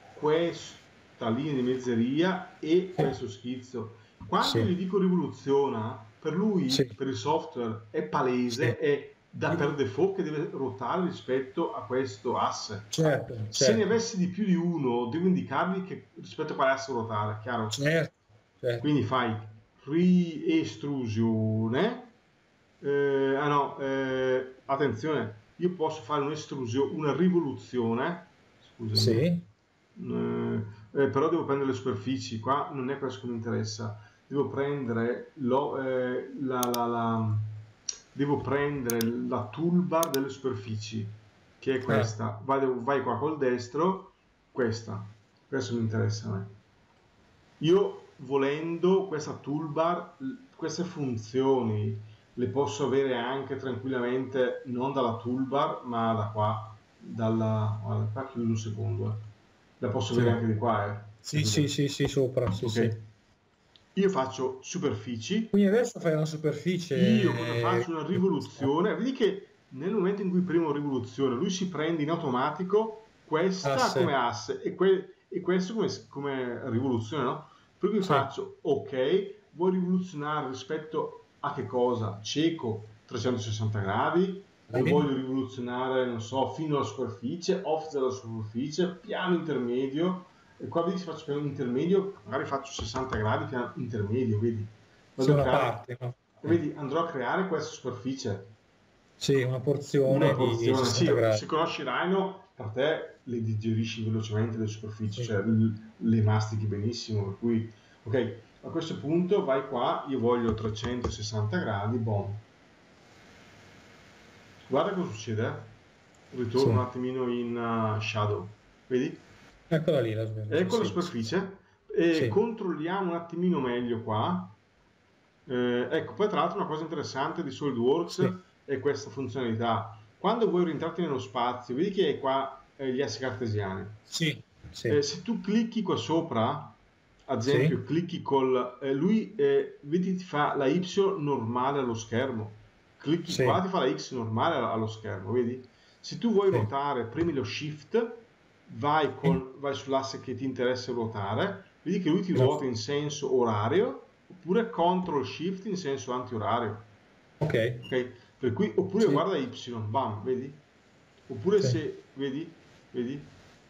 questa linea di mezzeria e sì, questo schizzo. Quando sì, gli dico rivoluziona, per lui, sì, per il software, è sì. palese, è da per default che deve ruotare rispetto a questo asse. Certo, Se ne certo, avessi di più di uno, devo indicargli che rispetto a quale asse ruotare, chiaro? certo, certo. Quindi fai riestrusione. Eh, ah no, eh, attenzione, io posso fare un'estrusione, una rivoluzione, scusami, eh, Sì, eh, però devo prendere le superfici, qua non è questo che mi interessa, devo prendere, lo, eh, la, la, la, devo prendere la toolbar delle superfici, che è ah, questa, vai, vai qua col destro, questa, questo mi interessa a me. Io volendo questa toolbar, queste funzioni le posso avere anche tranquillamente non dalla toolbar, ma da qua, dalla, guarda, qua chiudo un secondo, eh. La posso avere sì, anche di qua, eh. sì, sì, Capito? sì, sì, sopra, sì, sì. Ok. Io faccio superfici, Quindi adesso fai una io cosa faccio? superficie. Una rivoluzione. Vedi che nel momento in cui premo rivoluzione, lui si prende in automatico questa Asse, come asse e, que- e questo come, come rivoluzione, no? Per cui sì, faccio, ok, vuoi rivoluzionare rispetto a che cosa? Cieco trecentosessanta gradi, o sì, voglio rivoluzionare, non so, fino alla superficie, offset della superficie, piano intermedio, e qua vedi se faccio piano intermedio, magari faccio sessanta gradi, piano intermedio, vedi? sì, Vado a una creare, parte, no? Sì, vedi, andrò a creare questa superficie, sì, una una porzione di porzione. Sì, sessanta gradi. se conosci Rhino, per te le digerisci velocemente le superfici, Sì, cioè l- le mastichi benissimo, per cui, ok, a questo punto vai qua, io voglio trecentosessanta gradi, boom. Guarda cosa succede, eh. Ritorno un sì. attimino in uh, shadow, vedi? Eccola lì la sveglia, sì, Ecco la sì, sì, sì. superficie, e Sì, controlliamo un attimino meglio qua. Eh, ecco, poi tra l'altro una cosa interessante di sì, SolidWorks è questa funzionalità. Quando vuoi orientarti nello spazio, vedi che hai qua eh, gli assi cartesiani. sì, sì, Eh, se tu clicchi qua sopra, ad sì, esempio, clicchi col... eh, lui, eh, vedi, ti fa la Y normale allo schermo. Clicchi qua, sì, ti fa la X normale allo schermo, vedi? Se tu vuoi sì, ruotare, premi lo Shift vai, con, vai sull'asse che ti interessa ruotare, vedi che lui ti Esatto. ruota in senso orario, oppure control shift in senso antiorario. Ok. Ok? Per cui, oppure Sì, guarda Y, bam, vedi? Oppure sì. se, vedi? Vedi?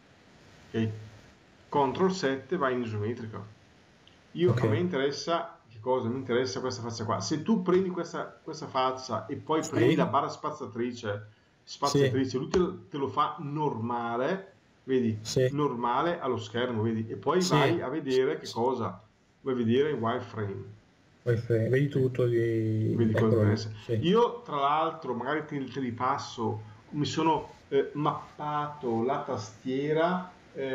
Ok? control sette vai in isometrica. Io, a me Ok. interessa, che cosa? Mi interessa questa faccia qua. Se tu prendi questa, questa faccia e poi prendi la Sì. barra spaziatrice, Sì. spaziatrice, lui te lo, te lo fa normale, vedi? Sì. Normale allo schermo, vedi? E poi vai Sì. a Sì. vedere che Sì. cosa? Vai a vedere il wireframe. Poi fre- Vedi Ok? tutto di... Vedi cosa ti Eccolo lì. interessa. Sì. Io, tra l'altro, magari te, te li passo, mi sono eh, mappato la tastiera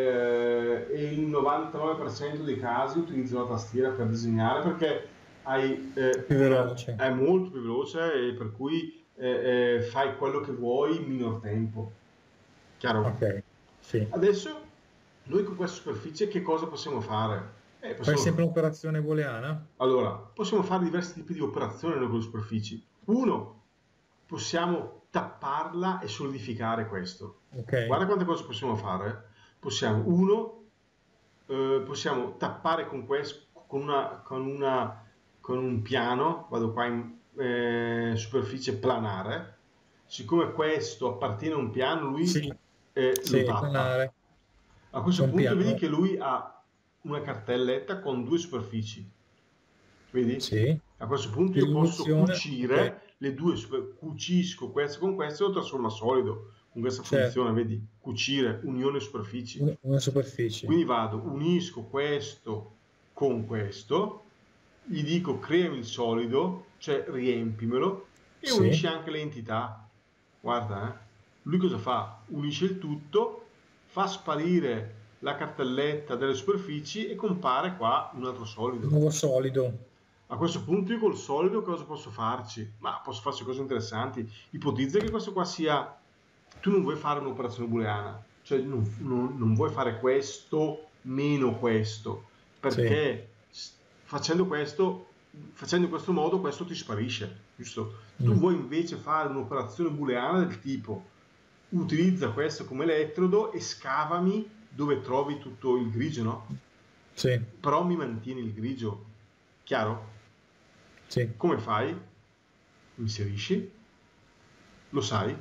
eh, e il novantanove per cento dei casi utilizzo la tastiera per disegnare perché hai, eh, Più una, veloce. è molto più veloce e per cui eh, eh, fai quello che vuoi in minor tempo. Chiaro? Ok. Sì. Adesso noi con questa superficie che cosa possiamo fare? Eh, Fai possiamo sempre un'operazione booleana? allora, possiamo fare diversi tipi di operazioni noi con le superfici. Uno, possiamo tapparla e solidificare questo. Ok. Guarda quante cose possiamo fare. Possiamo, uno, eh, possiamo tappare con questo, con una, con una, con un piano, vado qua in eh, superficie planare. Siccome questo appartiene a un piano, lui Sì. eh, lo Sì, tappa. planare. A C'è questo un punto vedi piano. che lui ha una cartelletta con due superfici. Vedi? Sì. A questo punto io posso Risoluzione. Ok. cucire le due, super- cucisco questo con questo e lo trasformo a solido con questa Certo. funzione, vedi? Cucire, unione superfici. Un- Una superficie. Quindi vado, unisco questo con questo, gli dico creami il solido, cioè riempimelo e unisci Sì. anche le entità. Guarda, eh. Lui cosa fa? Unisce il tutto, fa sparire la cartelletta delle superfici e compare qua un altro solido. Nuovo solido. A questo punto io col solido cosa posso farci? Ma posso farci cose interessanti. Ipotizza che questo qua sia... Tu non vuoi fare un'operazione booleana, cioè non, non- non vuoi fare questo meno questo, Sì. perché s- facendo questo, facendo in questo modo questo ti sparisce, giusto? Tu Mm. vuoi invece fare un'operazione booleana del tipo utilizza questo come elettrodo e scavami dove trovi tutto il grigio, no? Sì. Però mi mantieni il grigio, chiaro? Sì. Come fai? Inserisci, lo sai,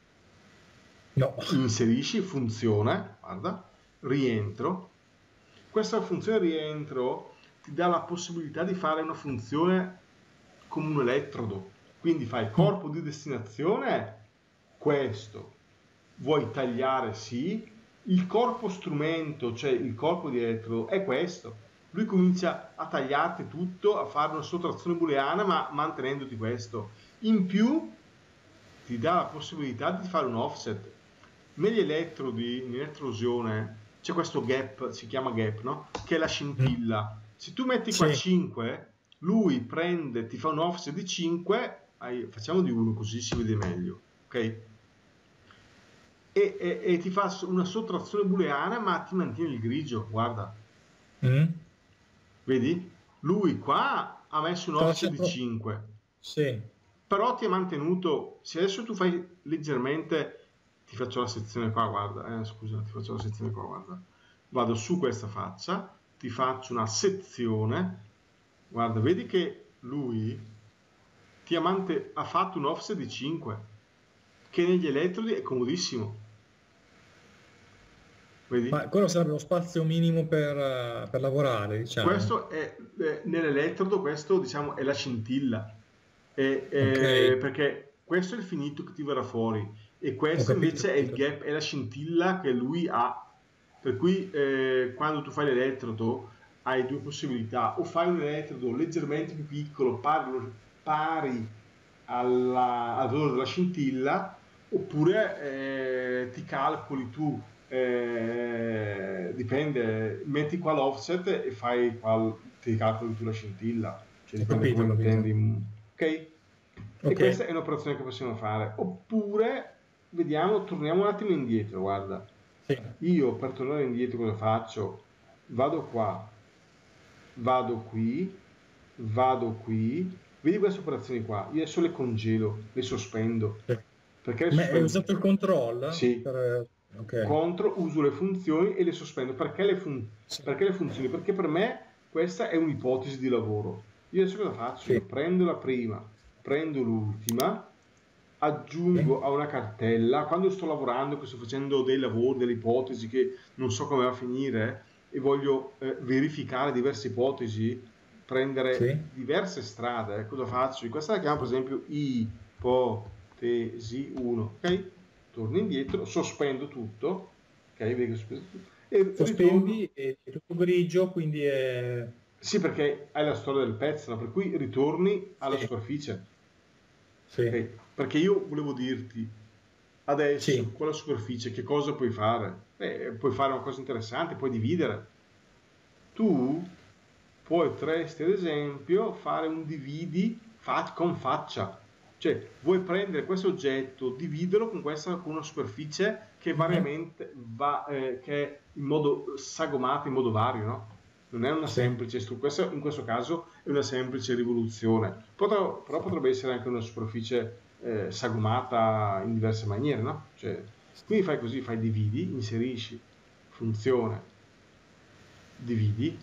No. inserisci, funziona, guarda, rientro. Questa funzione rientro ti dà la possibilità di fare una funzione come un elettrodo. Quindi fai Mm. corpo di destinazione, questo. Vuoi tagliare? Sì. Il corpo strumento, cioè il corpo di elettrodo, è questo. Lui comincia a tagliarti tutto, a fare una sottrazione booleana, ma mantenendoti questo. In più ti dà la possibilità di fare un offset. Negli elettrodi, in elettrosione, c'è questo gap, si chiama gap, no? Che è la Mm. scintilla. Se tu metti qua Sì. cinque, lui prende, ti fa un offset di cinque, hai- facciamo di uno così si vede meglio, ok? E, e- e ti fa una sottrazione booleana, ma ti mantiene il grigio, guarda. Mm. Vedi? Lui qua ha messo un Però offset c'è di pro- cinque, Sì. però ti ha mantenuto, se adesso tu fai leggermente, ti faccio la sezione qua, guarda, eh, scusa, ti faccio la sezione qua, guarda, vado su questa faccia, ti faccio una sezione, guarda, vedi che lui ti ha, mante- ha fatto un offset di cinque, che negli elettrodi è comodissimo, Ma vedi? quello sarebbe lo spazio minimo per, eh, per lavorare, diciamo. Questo è, eh, nell'elettrodo, questo diciamo è la scintilla, E, Ok. eh, perché questo è il finito che ti verrà fuori e Ho questo capito, ho invece è il capito. gap, è la scintilla che lui ha. Per cui eh, quando tu fai l'elettrodo hai due possibilità, o fai un elettrodo leggermente più piccolo, pari, pari alla- al valore della scintilla, oppure eh, ti calcoli tu, eh, dipende, metti qua l'offset e fai qua, ti calcoli tu la scintilla, cioè Ho dipende capito, come ho lo capito. intendi, ok? E Ok. questa è un'operazione che possiamo fare. Oppure, vediamo, torniamo un attimo indietro, guarda. Sì. Io per tornare indietro cosa faccio? Vado qua, vado qui, vado qui. Vedi queste operazioni qua? Io adesso le congelo, le sospendo. Sì. Perché le Ma hai sospendo? usato il control? Sì, Per... Ok. Contro uso le funzioni e le sospendo. Perché le, fun- Sì. perché le funzioni? Perché per me questa è un'ipotesi di lavoro. Io adesso cosa faccio? Sì. Io prendo la prima, prendo l'ultima, Sì. aggiungo a una cartella, quando sto lavorando, che sto facendo dei lavori, delle ipotesi che non so come va a finire e voglio eh, verificare diverse ipotesi, prendere Sì. diverse strade, cosa faccio? Questa la chiamo per esempio ipotesi uno, ok? Torno indietro, sospendo tutto, ok? Vedi che ho sospeso tutto, e ritorno. Sospendi e è tutto grigio, quindi è... Sì, perché hai la storia del pezzo, no? Per cui ritorni alla Sì. superficie. Sì. Ok? Perché io volevo dirti adesso Sì. con la superficie che cosa puoi fare? Beh, puoi fare una cosa interessante, puoi dividere. Tu potresti ad esempio fare un dividi fa- con faccia, cioè vuoi prendere questo oggetto, dividerlo con questa con una superficie che Mhm. variamente va, eh, che è in modo sagomato in modo vario, no? Non è una Sì. semplice struttura, in questo caso è una semplice rivoluzione, però, però potrebbe essere anche una superficie eh, sagomata in diverse maniere, no? Cioè, quindi fai così, fai dividi, inserisci funzione, dividi,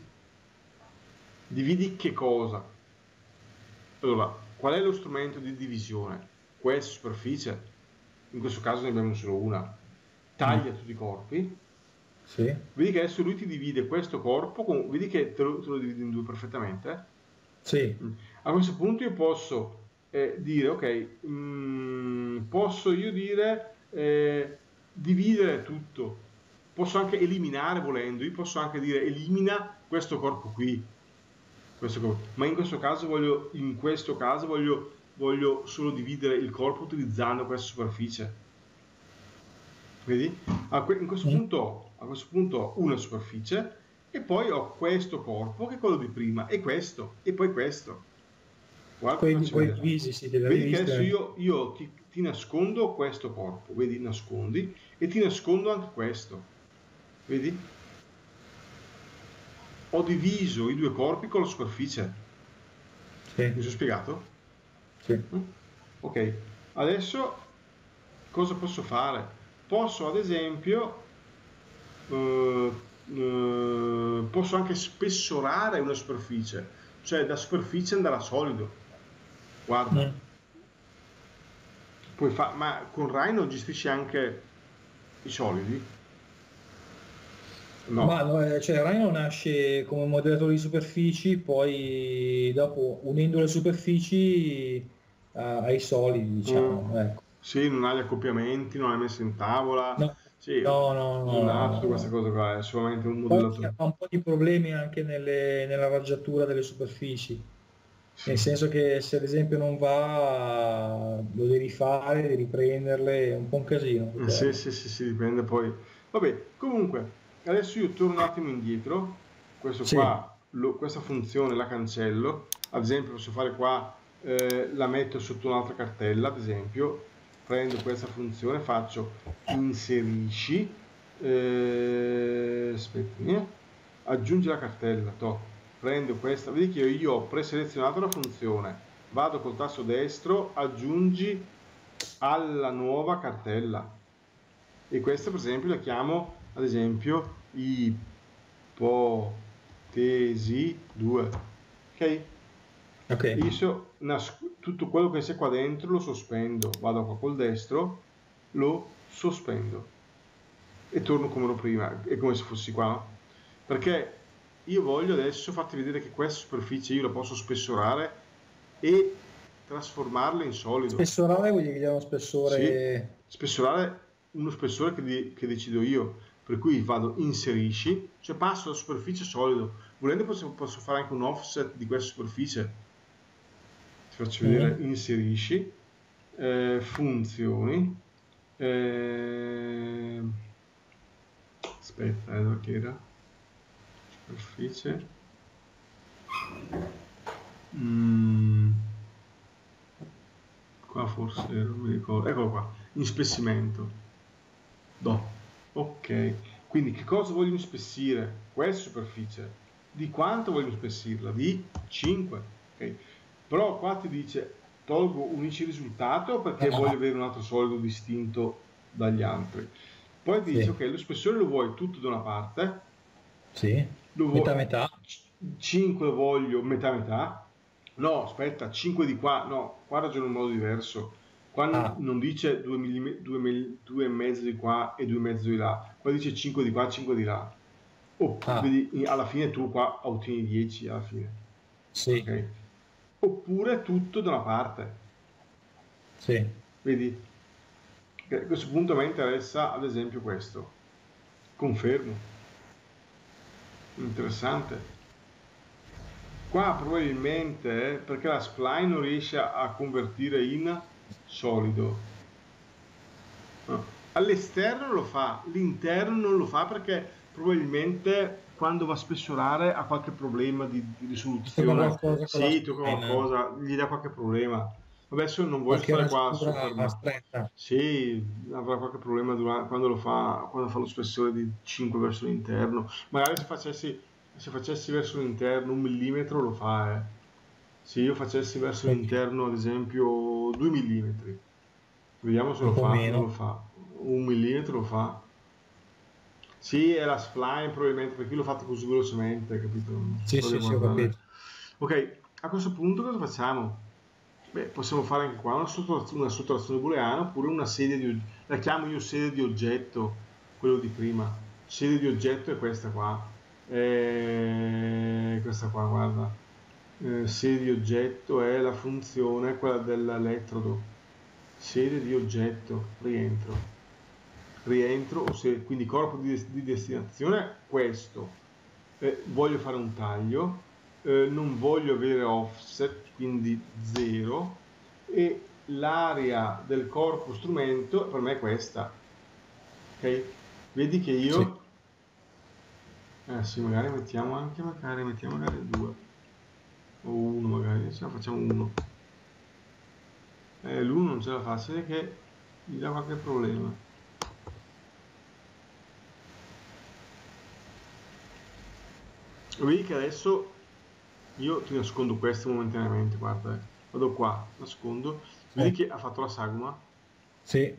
dividi che cosa? Allora, qual è lo strumento di divisione? Questa superficie, in questo caso ne abbiamo solo una, Mm. taglia tutti i corpi, Sì. vedi che adesso lui ti divide questo corpo, con, vedi che te lo, te lo divide in due perfettamente? Sì. Mm. A questo punto io posso eh, dire, ok, mm, posso io dire eh, dividere tutto, posso anche eliminare volendo, io posso anche dire elimina questo corpo qui, questo corpo. Ma in questo caso voglio, in questo caso voglio, voglio solo dividere il corpo utilizzando questa superficie. Vedi? A que- in questo Mm. punto, ho- a questo punto ho una superficie e poi ho questo corpo che è quello di prima e questo e poi questo. Guarda, ti Poi, faccio poi vedere. divisi, sì, della Vedi che rivista. adesso io, io ti, ti nascondo questo corpo, vedi, nascondi, e ti nascondo anche questo, vedi? Ho diviso i due corpi con la superficie. Sì. Mi sono spiegato? Sì. Mm? Ok, adesso cosa posso fare? Posso ad esempio, eh, eh, posso anche spessorare una superficie, cioè da superficie andare a solido. Guarda, Mm. puoi fa- ma con Rhino gestisci anche i solidi? Ma No. no, eh, cioè, Rhino nasce come modellatore di superfici, poi dopo unendo le superfici a- ai solidi, Mm. diciamo, ecco. Sì, non ha gli accoppiamenti, non hai messo in tavola. No, Sì, no, no, non no, ha no, tutte queste no. cose qua, è solamente un Poi modellatore. ha un po' di problemi anche nelle- nella raggiatura delle superfici, Sì. nel senso che se ad esempio non va, lo devi fare, devi riprenderle, è un po' un casino per Eh, Sì, quello. sì, sì, sì, dipende poi. Vabbè, comunque, adesso io torno un attimo indietro, questo Sì. qua, lo- questa funzione la cancello, ad esempio posso fare qua, eh, la metto sotto un'altra cartella, ad esempio, prendo questa funzione, faccio inserisci, eh, aspettami, eh, aggiungi la cartella, toh, prendo questa, vedi che io, io ho preselezionato la funzione, vado col tasto destro, aggiungi alla nuova cartella. E questa per esempio la chiamo ad esempio ipotesi due, ok? Ok. E io so- nas- tutto quello che c'è qua dentro lo sospendo, vado qua col destro, lo sospendo e torno come ero prima, è come se fossi qua, no? Perché io voglio adesso farti vedere che questa superficie io la posso spessorare e trasformarla in solido. Spessorare vuol dire che gli dà uno Sì, spessore... spessorare uno spessore che, di- che decido io, per cui vado inserisci, cioè passo da superficie solido. Volendo posso, posso fare anche un offset di questa superficie. Ti faccio vedere, Mhm. inserisci, eh, funzioni, eh, aspetta, eh, dove che era? Superficie. Mm, qua forse non mi ricordo. Eccolo qua, inspessimento. Do. Ok, quindi che cosa voglio inspessire? Questa superficie. Di quanto voglio inspessirla? Di cinque. Ok. Però qua ti dice tolgo unici risultato perché voglio avere un altro solido distinto dagli altri. Poi ti dice, Sì. ok, lo spessore lo vuoi tutto da una parte, Sì. lo vuoi, Metà metà. cinque lo voglio metà metà, no, aspetta, cinque di qua, no, qua ragiona in modo diverso. Qua Ah, non dice due e mezzo di qua e due e mezzo di là, qua dice cinque di qua, cinque di là. Opp- ah, vedi, alla fine tu qua ottieni dieci alla fine, sì, ok? Oppure tutto da una parte, sì. vedi? Che a questo punto a me interessa ad esempio questo, confermo, interessante. Qua probabilmente perché la spline non riesce a, a convertire in solido. No. All'esterno lo fa, l'interno non lo fa perché probabilmente quando va a spessolare ha qualche problema di, di Ti tocca risoluzione. qualcosa con la Sì, tocca spina, qualcosa, gli dà qualche problema. Adesso non voglio qualche stare qua a raggiatura soffermare. stretta. Sì, avrà qualche problema durante- quando lo fa, quando fa lo spessore di cinque verso l'interno. Magari se facessi, se facessi verso l'interno un millimetro lo fa, eh. Se io facessi verso Ok, l'interno, ad esempio, due millimetri, vediamo se lo un po' fa. Non lo meno. fa. Un millimetro lo fa. Sì, è la spline probabilmente, perché io l'ho fatto così velocemente, capito? Non Sì, sto lì a sì, sì, ho guardare. capito. Ok, a questo punto cosa facciamo? Beh, possiamo fare anche qua una sottrazione, una sottrazione booleana oppure una serie di oggetti. La chiamo io serie di oggetto, quello di prima. Serie di oggetto è questa qua. Eh, questa qua, guarda. Eh, serie di oggetto è la funzione, quella dell'elettrodo. Serie di oggetto, rientro. Rientro, o se, quindi corpo di, di destinazione, questo. Eh, voglio fare un taglio, eh, non voglio avere offset, quindi zero, e l'area del corpo strumento per me è questa, ok? Vedi che Sì. io, eh sì, magari mettiamo anche, magari mettiamo magari due, o uno magari, ce la facciamo uno. Eh, l'uno non ce la fa, si vede che gli dà qualche problema. Vedi che adesso io ti nascondo questo momentaneamente, guarda, eh. Vado qua, nascondo, vedi Sì. che ha fatto la sagoma. Sì.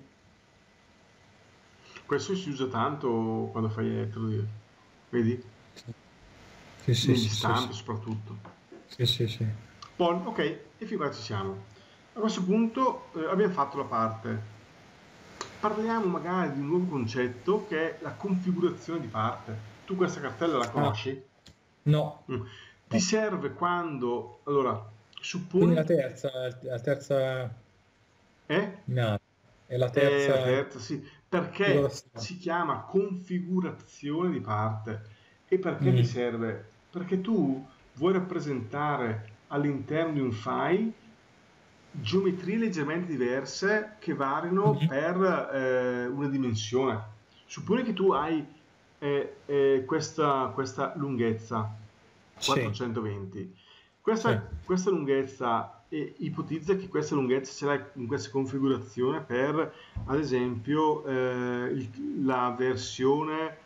Questo si usa tanto quando fai elettrodi, vedi? Sì, sì, Negli sì, sì, sì. stampi soprattutto. Sì, sì, sì. Poi, ok, e fin qua ci siamo. A questo punto eh, abbiamo fatto la parte. Parliamo magari di un nuovo concetto che è la configurazione di parte. Tu questa cartella la Ah, conosci? no. Mm. Ti No. serve quando... Allora, Quindi supponi... la terza, la terza Eh? nave è la È la terza terza, sì, perché configurazione. si chiama configurazione di parte. E perché ti Mm. serve? Perché tu vuoi rappresentare all'interno di un file geometrie leggermente diverse che variano Mhm. per eh, una dimensione. Supponi che tu hai eh, eh, questa, questa lunghezza Sì, quattrocentoventi. sì. Questa, questa lunghezza, e ipotizza che questa lunghezza ce l'hai in questa configurazione per, ad esempio, eh, il- la versione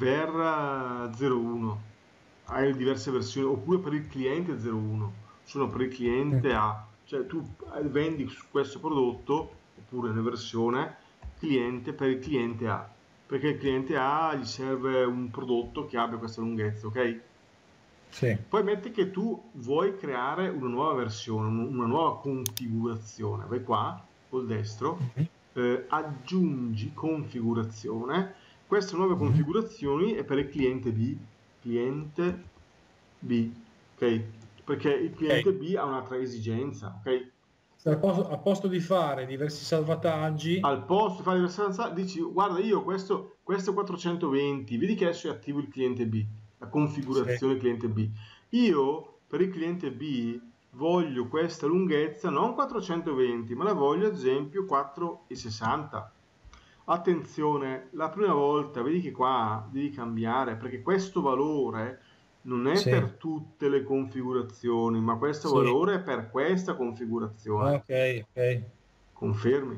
ver zero uno. Hai diverse versioni, oppure per il cliente zero uno, sono per il Mm. cliente A, cioè tu vendi questo prodotto, oppure una versione cliente per il cliente A, perché il cliente A gli serve un prodotto che abbia questa lunghezza, ok? Sì. Poi metti che tu vuoi creare una nuova versione, una nuova configurazione, vai qua col destro, Mhm. eh, aggiungi configurazione, queste nuove Mhm. configurazioni è per il cliente B, cliente B, ok? Perché il Ok. cliente B ha un'altra esigenza, ok? Al posto, al posto di fare diversi salvataggi, Al posto di fare diverse avanzate, dici guarda io questo, questo quattrocentoventi, vedi che adesso è attivo il cliente B, la sì. configurazione cliente B. Io per il cliente B voglio questa lunghezza non quattrocentoventi, ma la voglio ad esempio quattrocentosessanta. Attenzione, la prima volta vedi che qua devi cambiare perché questo valore non è Sì. per tutte le configurazioni, ma questo Sì. valore è per questa configurazione. Ok, ok. Confermi?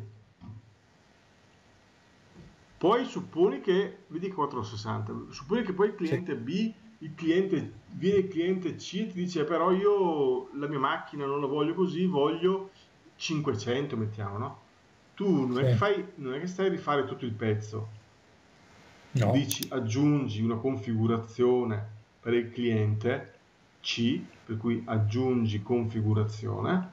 Poi supponi che, vedi quattrocentosessanta, supponi che poi il Sì. cliente B, il cliente, viene il cliente C e ti dice però io la mia macchina non la voglio così, voglio cinquecento, mettiamo, no? Tu non è che Sì. fai, non è che stai a rifare tutto il pezzo, No. dici aggiungi una configurazione per il cliente C, per cui aggiungi configurazione,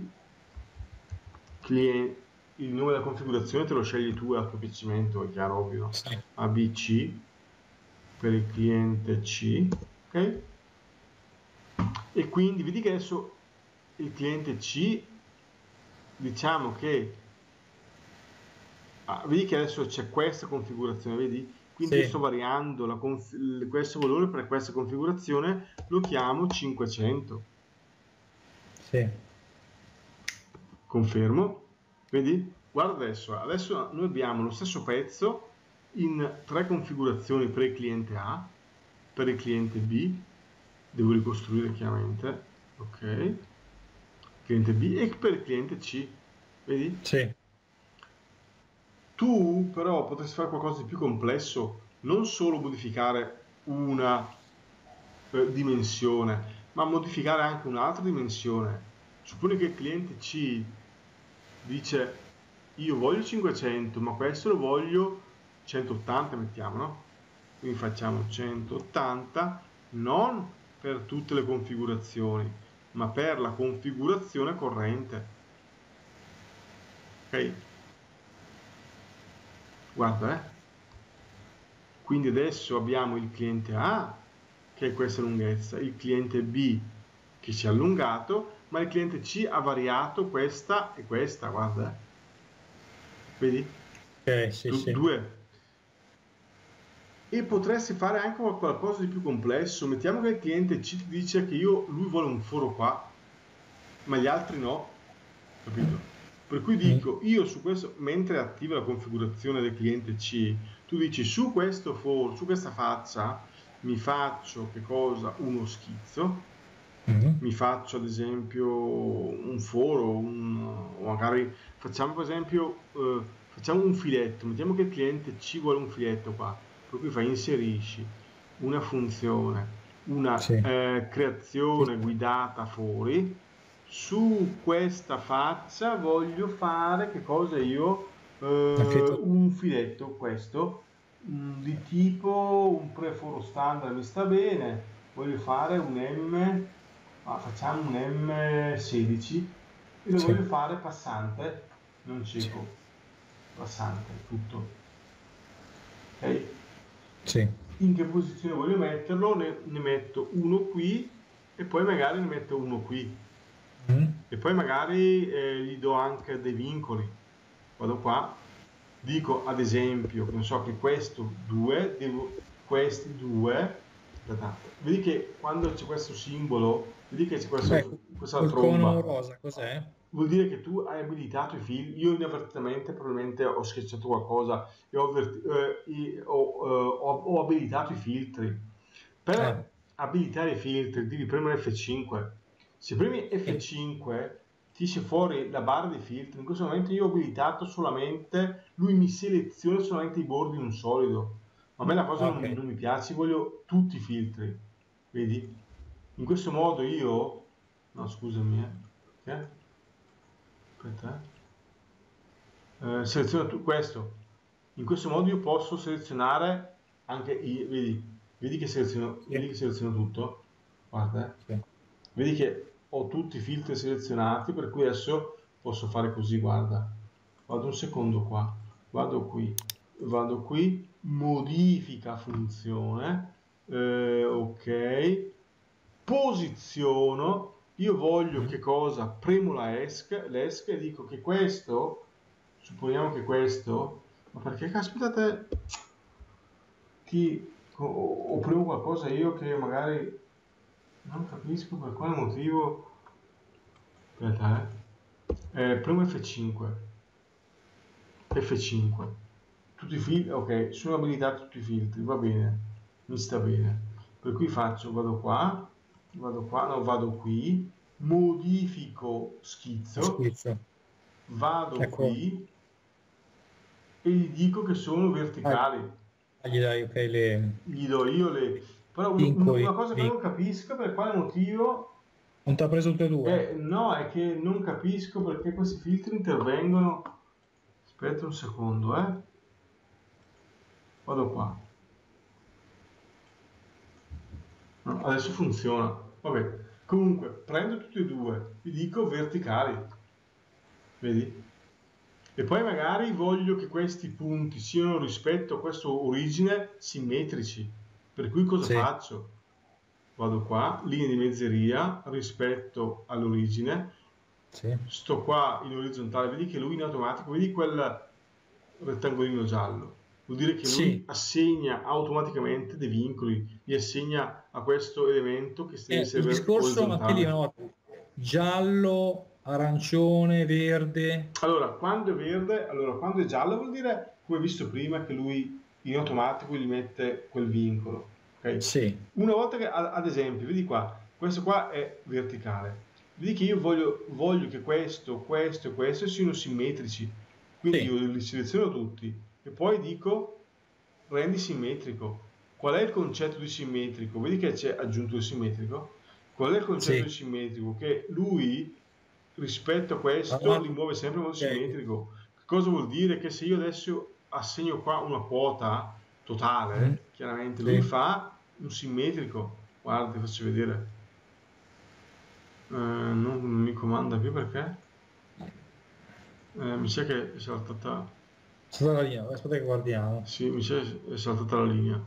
cliente, il nome della configurazione te lo scegli tu al tuo piacimento, è chiaro, ovvio, Sì. A B C per il cliente C, ok? E quindi vedi che adesso il cliente C, diciamo che ah, vedi che adesso c'è questa configurazione, vedi? Quindi io sto Sì. variando la questo valore per questa configurazione, lo chiamo cinquecento. Sì. Confermo, vedi? Guarda adesso, adesso noi abbiamo lo stesso pezzo in tre configurazioni per il cliente A, per il cliente B, devo ricostruire chiaramente, ok, cliente B e per il cliente C, vedi? Sì. Tu però potresti fare qualcosa di più complesso, non solo modificare una eh, dimensione, ma modificare anche un'altra dimensione. Supponi che il cliente C dice io voglio cinquecento, ma questo lo voglio centottanta, mettiamo, no? Quindi facciamo centottanta non per tutte le configurazioni, ma per la configurazione corrente. Ok? Guarda, eh. Quindi adesso abbiamo il cliente A che è questa lunghezza, il cliente B che si è allungato, ma il cliente C ha variato questa e questa, guarda. Vedi? Ok, sì, Du- sì. due. E potresti fare anche qualcosa di più complesso. Mettiamo che il cliente C ti dice che io, lui vuole un foro qua, ma gli altri no, capito? Per cui Mm. dico, io su questo, mentre attiva la configurazione del cliente C, tu dici su questo foro, su questa faccia, mi faccio che cosa? Uno schizzo, Mm. mi faccio ad esempio un foro, un, o magari facciamo per esempio, eh, facciamo un filetto, mettiamo che il cliente ci vuole un filetto qua, per cui fai inserisci una funzione, una Sì. eh, Sì, creazione sì. guidata fuori, su questa faccia voglio fare che cosa io? Anche Eh, tu. un filetto, questo, mm, di tipo un preforo standard mi sta bene, voglio fare un M, ah, facciamo un M sedici e lo Sì. voglio fare passante, non Sì. cieco, passante, tutto. Ok? Sì. In che posizione voglio metterlo? Ne, ne metto uno qui e poi magari ne metto uno qui. Mm. E poi magari eh, gli do anche dei vincoli. Vado qua, dico ad esempio, non so che questo due, devo, questi due, aspetta, vedi che quando c'è questo simbolo, vedi che c'è Eh, questo, questa quel cono tromba, rosa, cos'è? vuol dire che tu hai abilitato i fili, io inavvertitamente probabilmente ho schiacciato qualcosa e ho, avvert- eh, ho, eh, ho- ho abilitato i filtri. Ah, Per abilitare i filtri devi premere F cinque. Se premi sì. F cinque ti esce fuori la barra dei filtri. In questo momento io ho abilitato solamente, lui mi seleziona solamente i bordi in un solido. Ma a me la cosa Ah, non, ok. non mi piace, voglio tutti i filtri. Vedi? In questo modo io... No, scusami, eh. Ok? Aspetta, eh. Eh, seleziona tu questo. In questo modo io posso selezionare anche i... Vedi? Vedi che seleziono, Sì. vedi che seleziono tutto? Guarda, eh. Sì. Vedi che ho tutti i filtri selezionati, per cui adesso posso fare così, guarda. Vado un secondo qua, vado qui, vado qui, modifica funzione, eh, ok, posiziono, io voglio Mm. che cosa? Premo la ESC, l'ESC e dico che questo, supponiamo che questo, ma perché caspitate ti o- opprimo qualcosa io che magari non capisco per quale motivo. Aspetta, eh. Eh, premo F cinque. F cinque. Tutti i filtri, ok, sono abilitati tutti i filtri, va bene, mi sta bene. Per cui faccio, vado qua, vado qua, no, vado qui, modifico Lo schizzo, schizzo. vado Ecco. qui e gli dico che sono Ah, verticali. gli dai, ok, le Gli do io le... Però un- un- vincoli. una cosa che Vin- non capisco per quale motivo. Non ti ha preso tutte e due? Eh, no, è che non capisco perché questi filtri intervengono. Aspetta un secondo, eh. Vado qua. No, adesso funziona. Vabbè, comunque prendo tutti e due, vi dico verticali, vedi? E poi magari voglio che questi punti siano rispetto a questa origine simmetrici. Per cui cosa Sì, faccio? Vado qua, linea di mezzeria rispetto all'origine, sì, sto qua in orizzontale, vedi che lui in automatico, vedi quel rettangolino giallo? Vuol dire che lui sì. assegna automaticamente dei vincoli, li assegna a questo elemento che deve Eh, il essere discorso anche lì, orizzontale. no? Giallo, arancione, verde. Allora, quando è verde, allora quando è giallo vuol dire, come visto prima, che lui in automatico gli mette quel vincolo. Ok? Sì, Una volta che, ad ad esempio, vedi qua, questo qua è verticale. Vedi che io voglio, voglio che questo, questo e questo siano simmetrici. Quindi io sì, li seleziono tutti e poi dico rendi simmetrico. Qual è il concetto di simmetrico? Vedi che c'è aggiunto il simmetrico? Qual è il concetto sì. di simmetrico? Che lui rispetto a questo Ah, li muove sempre in modo ok. simmetrico. Che cosa vuol dire? Che se io adesso assegno qua una quota Mm, totale, chiaramente lui sì. fa un simmetrico. Guarda, ti faccio vedere. Eh, non, non mi comanda più perché? Eh, mi sa che è saltata. Aspetta la linea, aspetta che guardiamo. Sì, mi sa che è saltata la linea.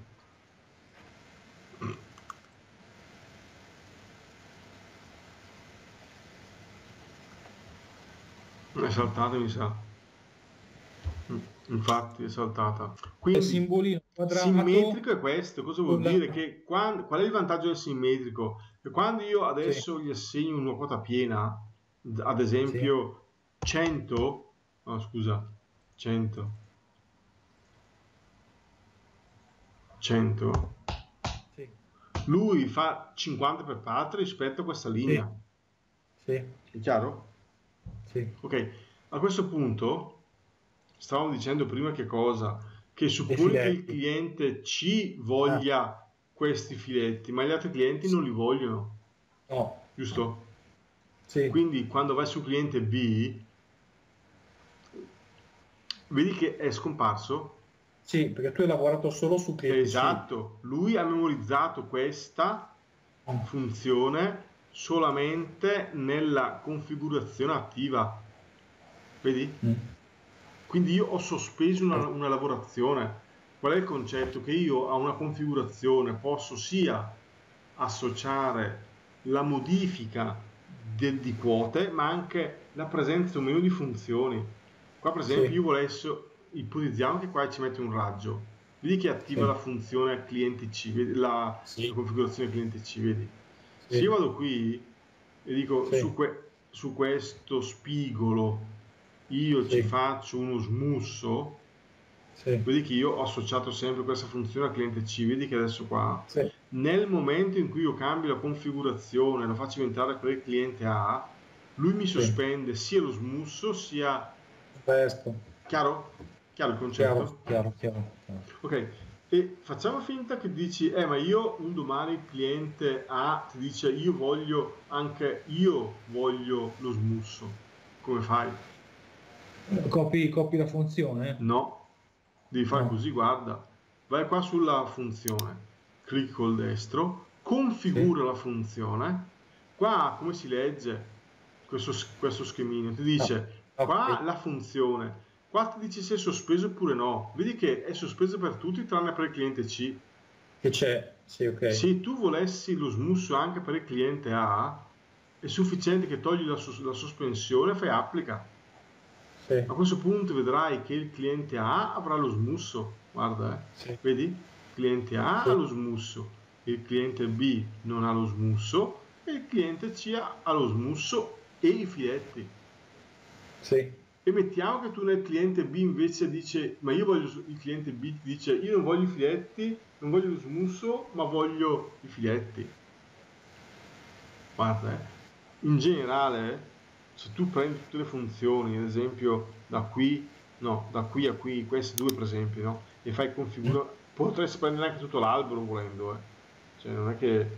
È saltata, mi sa. Mm, Infatti è saltata. Il Quindi simbolino simmetrico quadrato è questo. Cosa vuol con la... dire? Che quando, qual è il vantaggio del simmetrico? Che quando io Sì, adesso gli assegno una quota piena, d- ad sì, esempio cento, no scusa, cento, cento, sì, lui fa cinquanta per parte rispetto a questa sì, linea. sì, È chiaro? sì. Ok, a questo punto stavamo dicendo prima che cosa? Che Dei supponi che il filetti. cliente C Ah, voglia questi filetti, ma gli altri clienti non li vogliono, no, giusto? sì, Quindi quando vai sul cliente B, vedi che è scomparso? sì, perché tu hai lavorato solo su cliente C. Esatto, lui ha memorizzato questa Mm, funzione solamente nella configurazione attiva, vedi? mm, Quindi io ho sospeso una, una lavorazione. Qual è il concetto? Che io a una configurazione posso sia associare la modifica del- di quote, ma anche la presenza o meno di funzioni. Qua per esempio sì, io volessi, ipotizziamo che qua ci mette un raggio, vedi che attiva la sì, funzione cliente C, vedi, la, la sì, configurazione cliente C, vedi? Se io sì, vado qui e dico su, sì, que- su questo spigolo io ci sì, faccio uno smusso, sì, vedi che io ho associato sempre questa funzione al cliente C, vedi che adesso qua, sì, nel momento in cui io cambio la configurazione, lo faccio diventare per il cliente A, lui mi sì. sospende sia lo smusso sia... Questo, Chiaro? Chiaro il chiaro, concetto? chiaro, chiaro, chiaro. Ok, e facciamo finta che dici, eh ma io un domani il cliente A ti dice io voglio, anche io voglio lo smusso, come fai? Copi, copi la funzione? No, devi fare No, così, guarda, vai qua sulla funzione, clicchi col destro, sì, configura la funzione, qua come si legge questo, questo schemino? Ti no, dice qua ok. la funzione, qua ti dice se è sospeso oppure no, vedi che è sospeso per tutti tranne per il cliente C. Che c'è? Sì, ok. Se tu volessi lo smusso anche per il cliente A, è sufficiente che togli la, sos- la sospensione e fai applica. Sì, A questo punto vedrai che il cliente A avrà lo smusso, guarda, eh. sì, Vedi? Il cliente A ha sì, lo smusso, il cliente B non ha lo smusso e il cliente C ha lo smusso e i filetti. sì, E mettiamo che tu nel cliente B invece dice, ma io voglio, il cliente B ti dice, io non voglio i filetti, non voglio lo smusso, ma voglio i filetti. Guarda, eh, in generale, se tu prendi tutte le funzioni, ad esempio da qui, no, da qui a qui, queste due per esempio, no, e fai mm, configura, potresti prendere anche tutto l'albero volendo, eh. Cioè non è che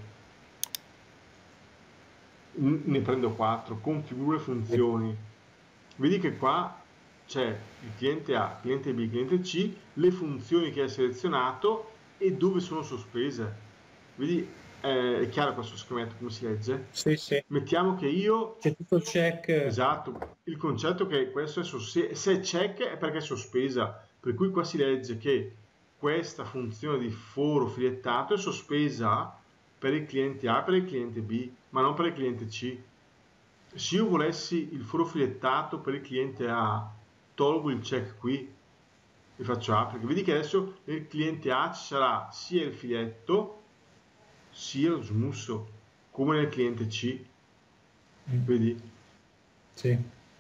ne prendo quattro, configura sì, funzioni. Vedi che qua c'è il cliente A, cliente B, cliente C, le funzioni che hai selezionato e dove sono sospese. Vedi eh, è chiaro questo scheletro come si legge? Sì, sì. Mettiamo che io... C'è tutto il check. Esatto, il concetto che questo è sos- se è check è perché è sospesa, per cui qua si legge che questa funzione di foro filettato è sospesa per il cliente A e per il cliente B, ma non per il cliente C. Se io volessi il foro filettato per il cliente A, tolgo il check qui e faccio A, perché vedi che adesso nel cliente A ci sarà sia il filetto sia lo smusso, come nel cliente C. Mm. Vedi? Sì.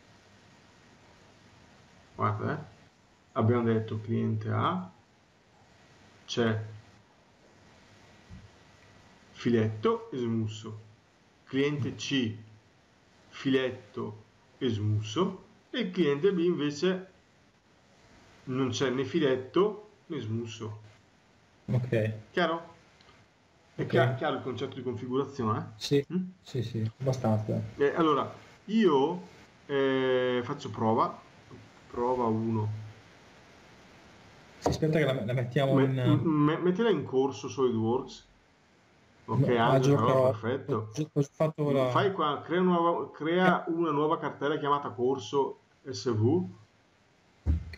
Guarda, eh. Abbiamo detto cliente A, c'è filetto e smusso. Cliente C, filetto e smusso. E il cliente B invece non c'è né filetto né smusso. Ok. Chiaro? È Ok. chiaro, chiaro il concetto di configurazione? Sì, Mm? sì, sì, abbastanza. Eh, allora, io eh, faccio prova, prova uno. Si aspetta che la, la mettiamo Me- in... me- mettila in corso SolidWorks. Ok, No, la Angelo, allora giocherò. perfetto. Ho ho fatto Mm, la... Fai qua, crea una, nuova- crea una nuova cartella chiamata corso S V. Ok.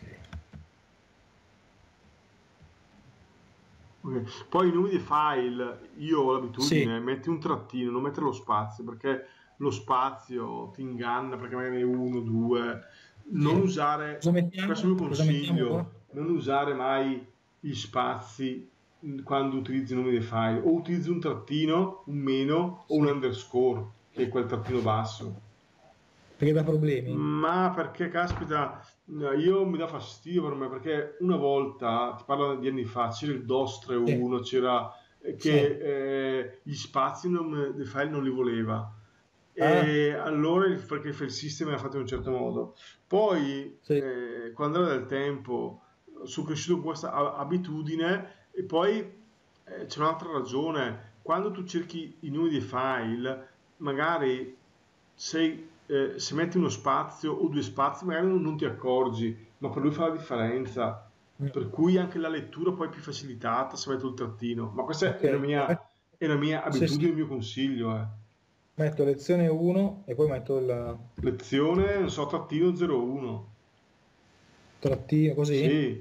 Ok. Poi i nomi dei file, io ho Sì, l'abitudine, metti un trattino, non mettere lo spazio, perché lo spazio ti inganna, perché magari è uno, due. Non sì. usare, Cosa questo è il mettiamo? mio Cosa mettiamo ora? consiglio, non usare mai gli spazi mm, quando utilizzi i nomi dei file, o utilizzi un trattino, un meno o un Sì. underscore, che è quel trattino basso. Perché dà problemi? Ma perché, caspita, io mi dà fastidio per me, perché una volta, ti parlo di anni fa, c'era il DOS Sì, tre punto uno, c'era eh, sì. che eh, gli spazi non- dei file non li voleva. Ah, E allora, il- perché il file system era fatto in un certo modo. Poi, sì, eh, quando era del tempo, sono cresciuto con questa a- abitudine e poi eh, c'è un'altra ragione. Quando tu cerchi i nomi dei file, magari se, eh, se metti uno spazio o due spazi, magari non, non ti accorgi, ma per lui fa la differenza. mm, Per cui anche la lettura poi è più facilitata se metto il trattino. Ma questa ok. è una mia, è una mia Sì, abitudine, sì. il mio consiglio. Eh. Metto lezione uno e poi metto il Lezione, non so, trattino zero uno. trattino così, Sì.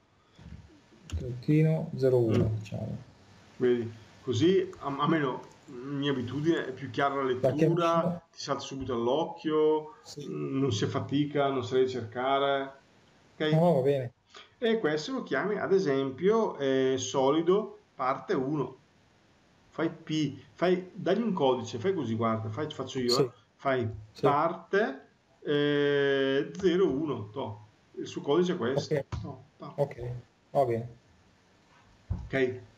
trattino zero uno, Mm. diciamo. Vedi, così a, a meno mia abitudine è più chiara la La lettura, chiamiamo? ti salta subito all'occhio, Sì. mm, non si fatica, non si deve cercare. Ok? No, va bene. E questo lo chiami ad esempio eh, solido parte uno. Fai P, fai, dagli un codice, fai così, guarda, fai, faccio io, eh. Sì, Fai sì. parte eh, zero uno, toh. Il suo codice è Ok, questo. Toh, toh. ok, va bene. Ok?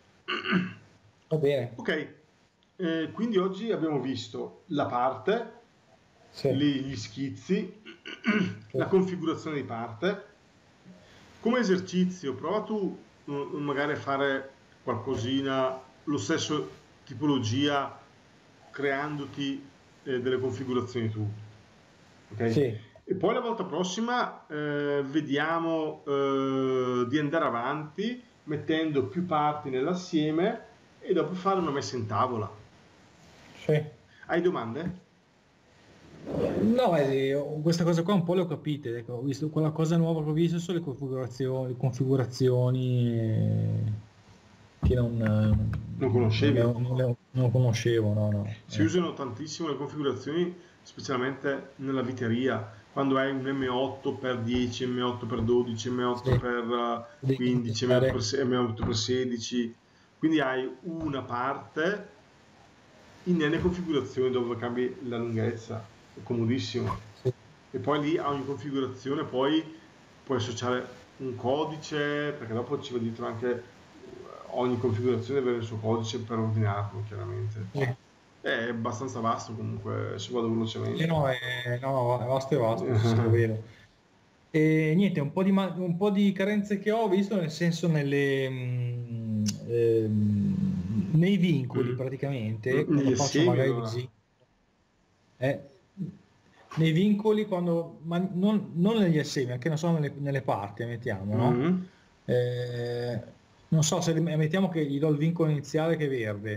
Va bene. Ok, eh, quindi oggi abbiamo visto la parte, Sì, gli, gli schizzi, la sì. configurazione di parte. Come esercizio, prova tu mm, magari a fare qualcosina, lo stesso tipologia, creandoti eh, delle configurazioni tu. Ok? Sì, E poi la volta prossima eh, vediamo eh, di andare avanti mettendo più parti nell'assieme e dopo fare una messa in tavola. sì. Hai domande? No, eh, questa cosa qua un po' le ho capite, ecco, ho visto quella cosa nuova che ho visto sono le configurazioni, le configurazioni eh, che non, Non eh, non, le, conoscevi? non le- non conoscevo, no, no. Si Eh, usano tantissimo le configurazioni, specialmente nella viteria, quando hai un M otto per dieci, M otto per dodici, M otto sì, per devi quindici, M otto per iniziare, se- M otto per sedici. Quindi hai una parte in N configurazioni dove cambi la lunghezza, è comodissimo. sì, E poi lì a ogni configurazione poi puoi associare un codice, perché dopo ci va dietro anche eh, ogni configurazione deve avere il suo codice per ordinarlo, chiaramente. sì. È abbastanza vasto comunque, ci vado Sì, velocemente. no, è, no, è vasto e vasto, sì, sì, lo vedo. E niente, un po' di, ma- un po' di carenze che ho visto, nel senso nelle, mm, ehm, nei vincoli Mm. praticamente, Mm, Gli quando faccio assiemi magari allora. disegni, eh, nei vincoli, quando, ma non, non negli assiemi, anche non so nelle, nelle parti, mettiamo, no? Mm. Eh, non so se mettiamo che gli do il vincolo iniziale che è verde,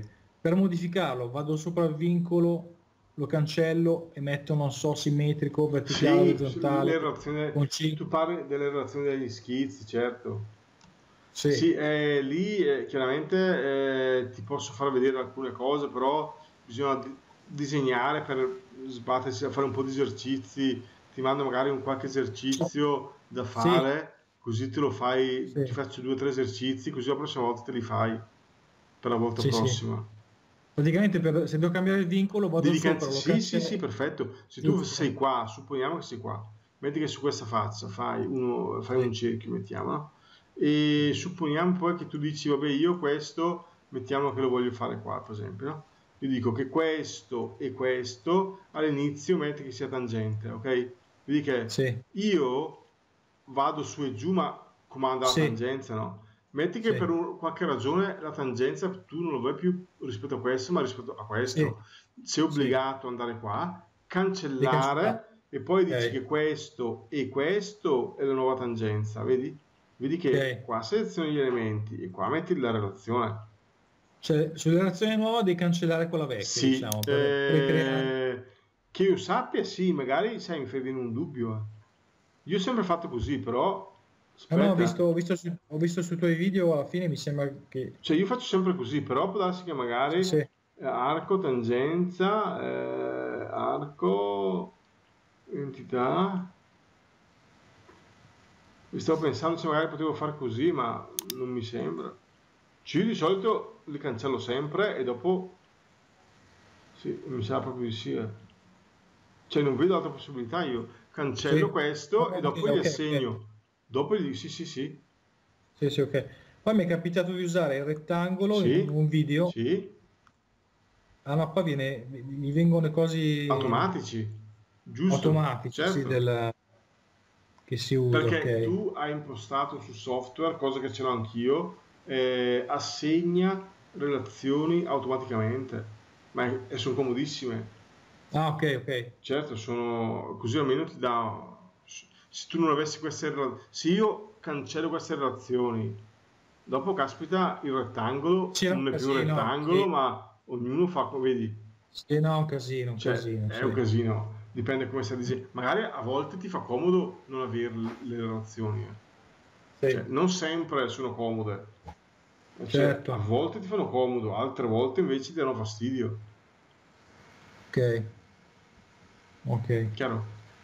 per modificarlo vado sopra il vincolo, lo cancello e metto, non so, simmetrico, verticale, Sì, orizzontale, le relazioni, con C. tu parli delle relazioni degli schizzi, certo. Sì, Sì, eh, lì eh, chiaramente eh, ti posso far vedere alcune cose, però bisogna di- disegnare per sbattersi a fare un po' di esercizi. Ti mando magari un qualche sì, esercizio da sì, fare, così te lo fai, ti sì, faccio due o tre esercizi, così la prossima volta te li fai per la volta sì, sì. prossima. Praticamente per- se devo cambiare il vincolo vado Devi sopra, canc- lo sì, sì, sì, cancello. perfetto. Se tu sei Giusto? qua, supponiamo che sei qua, metti che su questa faccia fai, uno, fai un Sì, cerchio, mettiamo, no? sì, E supponiamo poi che tu dici, vabbè, io questo, mettiamo che lo voglio fare qua, per esempio, no? Io dico che questo e questo all'inizio metti che sia tangente, ok? Vedi che sì, io vado su e giù, ma comanda la sì, tangenza, no? Metti che per sì, un- qualche ragione la tangenza tu non lo vuoi più rispetto a questo, ma rispetto a sì, questo. Sei sì, obbligato ad andare qua, di cancellare. cancellare e poi dici Ok, che questo e questo è la nuova tangenza, vedi? Vedi che ok. qua selezioni gli elementi e qua metti la relazione. Cioè, sulla relazione nuova devi cancellare quella vecchia, Sì, diciamo, per, per creare. eh, che io sappia, sì, magari sai, mi fai venire un dubbio. eh. Io ho sempre fatto così, però Ah no, ho aspetta. visto, ho visto, su- ho visto sui tuoi video, alla fine mi sembra che... Cioè io faccio sempre così, però può darsi che Sì, magari sì. eh, arco, tangenza, eh, arco, entità. Mi stavo pensando se magari potevo fare così, ma non mi sembra. Ci di solito li cancello sempre e dopo sì, mi sa proprio di sì. eh. Cioè non vedo altra possibilità io. Cancello Sì. questo e Oh, dopo ok, gli ok, ok. assegno. Dopo gli dico sì, sì, sì. Sì, sì, ok. Poi mi è capitato di usare il rettangolo in Sì, un video. sì. Ah no, qua viene, mi vengono le cose Automatici. Giusto, automatiche, sì, certo. del, che si usa, Perché ok. tu hai impostato sul software, cosa che ce l'ho anch'io, eh, assegna relazioni automaticamente, ma è- e sono comodissime. Ah, ok, ok. Certo, sono così almeno ti dà. Se tu non avessi queste relazioni, se io cancello queste relazioni, dopo caspita il rettangolo C'era un non è più un casino, sì. rettangolo, ma ognuno fa come vedi. Sì, no, un casino, un Cioè, casino, è un sì. casino, dipende come stai disegnando. Magari a volte ti fa comodo non avere le relazioni, eh. Cioè, Sì, non sempre sono comode. Cioè, a certo, volte ti fanno comodo, altre volte invece ti danno fastidio. ok, ok. Chiaro?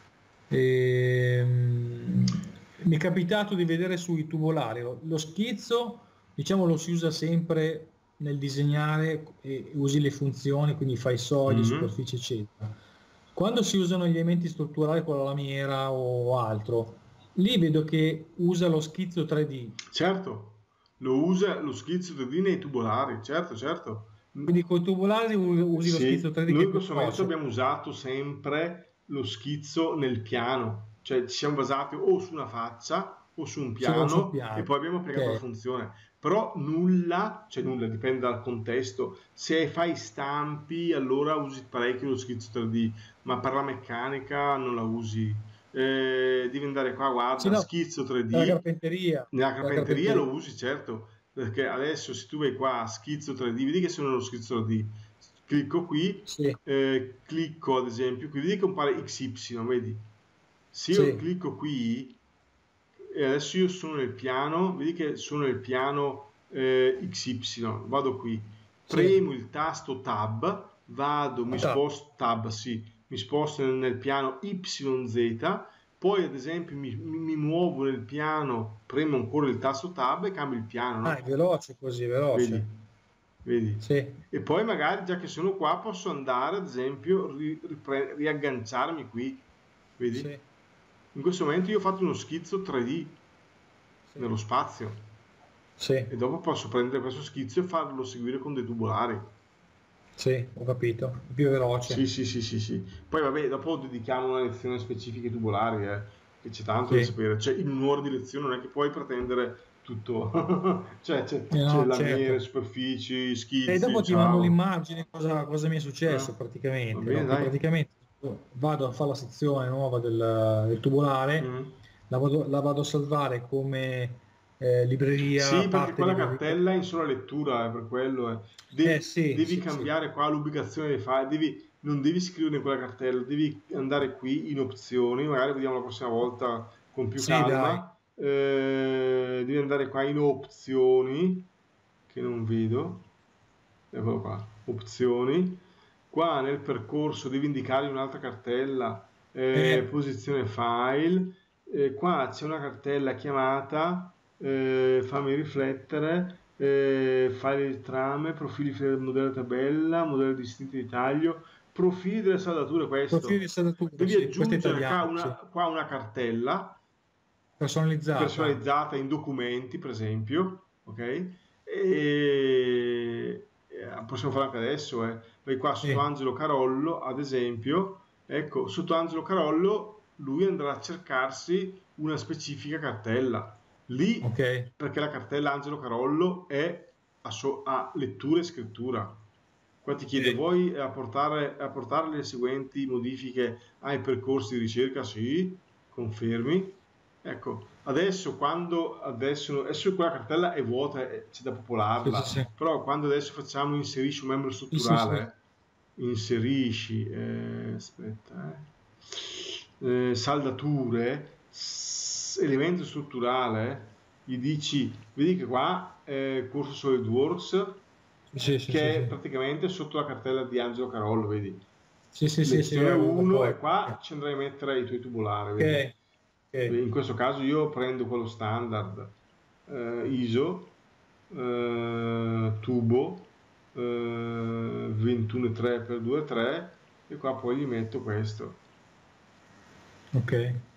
Ehm, mi è capitato di vedere sui tubolari, lo lo schizzo, diciamo, lo si usa sempre nel disegnare e usi le funzioni, quindi fai soglie, Mhm. superficie, eccetera. Quando si usano gli elementi strutturali con la lamiera o altro, lì vedo che usa lo schizzo tre D. Certo, lo usa lo schizzo tre D nei tubolari, certo, certo. Quindi con i tubolari u- usi lo schizzo Sì, tre D che noi è in più questo momento veloce. abbiamo usato sempre lo schizzo nel piano, cioè ci siamo basati o su una faccia o su un Solo sul piano e piano. poi abbiamo piegato la Ok, funzione. Però nulla, cioè nulla, dipende dal contesto. Se fai stampi, allora usi parecchio lo schizzo tre D, ma per la meccanica non la usi. Eh, devi andare qua, sì, guarda, no, schizzo per la tre D, carpenteria, nella per la carpenteria carpenteria. lo usi, certo, perché adesso se tu vai qua, schizzo tre D, vedi che sono nello schizzo tre D, clicco qui, Sì, eh, clicco ad esempio, qui vedi che compare X Y, vedi? Se io sì, clicco qui, e adesso io sono nel piano, vedi che sono nel piano eh, X Y, vado qui, sì. premo il tasto Tab, vado, mi Ah, sposto, Tab, sì, mi sposto nel, nel piano Y Z, poi ad esempio mi, mi- mi muovo nel piano, premo ancora il tasto Tab e cambio il piano, ah, è no? veloce così, veloce. Vedi? Vedi? Sì, E poi magari già che sono qua posso andare ad esempio ri- ripre- riagganciarmi qui, vedi? sì, In questo momento io ho fatto uno schizzo tre D sì, nello spazio sì, e dopo posso prendere questo schizzo e farlo seguire con dei tubolari. sì, ho capito. È più Sì, veloce. sì, sì, sì, sì. Poi vabbè, dopo dedichiamo una lezione specifica ai tubolari, eh, che c'è tanto da Sì. sapere. Cioè, in un'ora di lezione non è che puoi pretendere tutto. Cioè, c'è, Eh c'è no, lamiere, certo. superfici, E schizzi, dopo ti mando ciao. l'immagine cosa, cosa mi è Eh, successo va praticamente, bene, no? Che dai. praticamente vado a fare la sezione nuova del, del tubolare, Mm. la vado, la vado a salvare come eh, libreria, Sì, perché parte quella libreria. cartella è in sola lettura, è per quello. eh. Devi, Eh sì, devi sì, sì. cambiare qua l'ubicazione dei file, devi, non devi scrivere in quella cartella, devi andare qui in opzioni, magari vediamo la prossima volta con più Sì, dai. calma. Eh, devi andare qua in opzioni, che non vedo, eccolo qua, opzioni. Qua nel percorso devi indicare un'altra cartella, eh, Eh, posizione file. Eh, qua c'è una cartella chiamata eh, fammi riflettere, eh, file di trame, profili del modello tabella, modello distinti di taglio, profili delle saldature, profili questo. di saldatura, Devi sì, questo è aggiungere qua italiano, una, sì. qua una cartella Personalizzata. personalizzata in documenti, per esempio, ok? E, e possiamo fare anche adesso, eh. Vai qua sotto Sì, Angelo Carollo, ad esempio, ecco, sotto Angelo Carollo lui andrà a cercarsi una specifica cartella. Lì, ok. perché la cartella Angelo Carollo è a, so- a lettura e scrittura. Qua ti chiede, Ok. vuoi apportare, apportare le seguenti modifiche ai percorsi di ricerca? Sì, confermi. Ecco, adesso quando adesso, adesso quella cartella è vuota, e c'è da Sì, sì, popolarla, sì. però quando adesso facciamo inserisci un membro Sì, sì, sì. strutturale, inserisci, eh, aspetta, eh, eh, saldature, s- elemento strutturale, gli dici, vedi che qua è corso SolidWorks, Sì, sì, sì, che è sì. praticamente sotto la cartella di Angelo Carollo, vedi? Sì, sì, sì, sì, Lezione avevo uno e ancora. qua ci andrai a mettere i tuoi tubolari, vedi? Ok, ok. In questo caso io prendo quello standard eh, I S O, eh, tubo eh, ventuno virgola tre per due virgola tre e qua poi gli metto questo. Ok.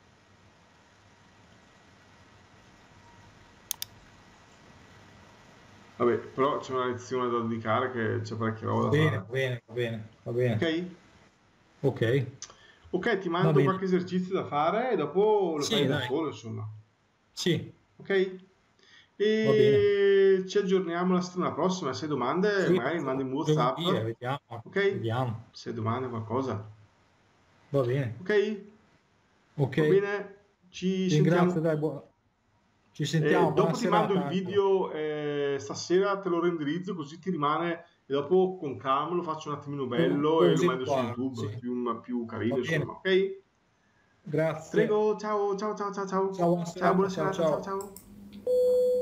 Vabbè, però c'è una lezione da dedicare che c'è parecchia roba Va da bene, fare. va bene, va bene, va Ok? bene. Ok, Ok, ti va mando bene. qualche esercizio da fare e dopo lo fai Sì, da dai. solo, insomma. Sì, Ok? va bene. E ci aggiorniamo la settimana prossima. Se hai domande, Sì, magari mandi in WhatsApp. giovedì, eh, vediamo, Ok? vediamo. Se hai domande qualcosa. Va bene. Ok? Ok, Va bene? Ci ti ringrazio, sentiamo. dai, buona- ci Eh, sentiamo, buona dopo ti mando il serata anche. video eh, stasera, te lo renderizzo così ti rimane e dopo con calma lo faccio un attimino Lo, bello lo e lo usi metto su uguale, YouTube, sì. più, più Va carino, bene. insomma. Ok? Grazie. Prego, ciao, ciao, ciao, ciao, ciao. Ciao, buona Ciao, buona serata. Ciao, serata, ciao, ciao. ciao.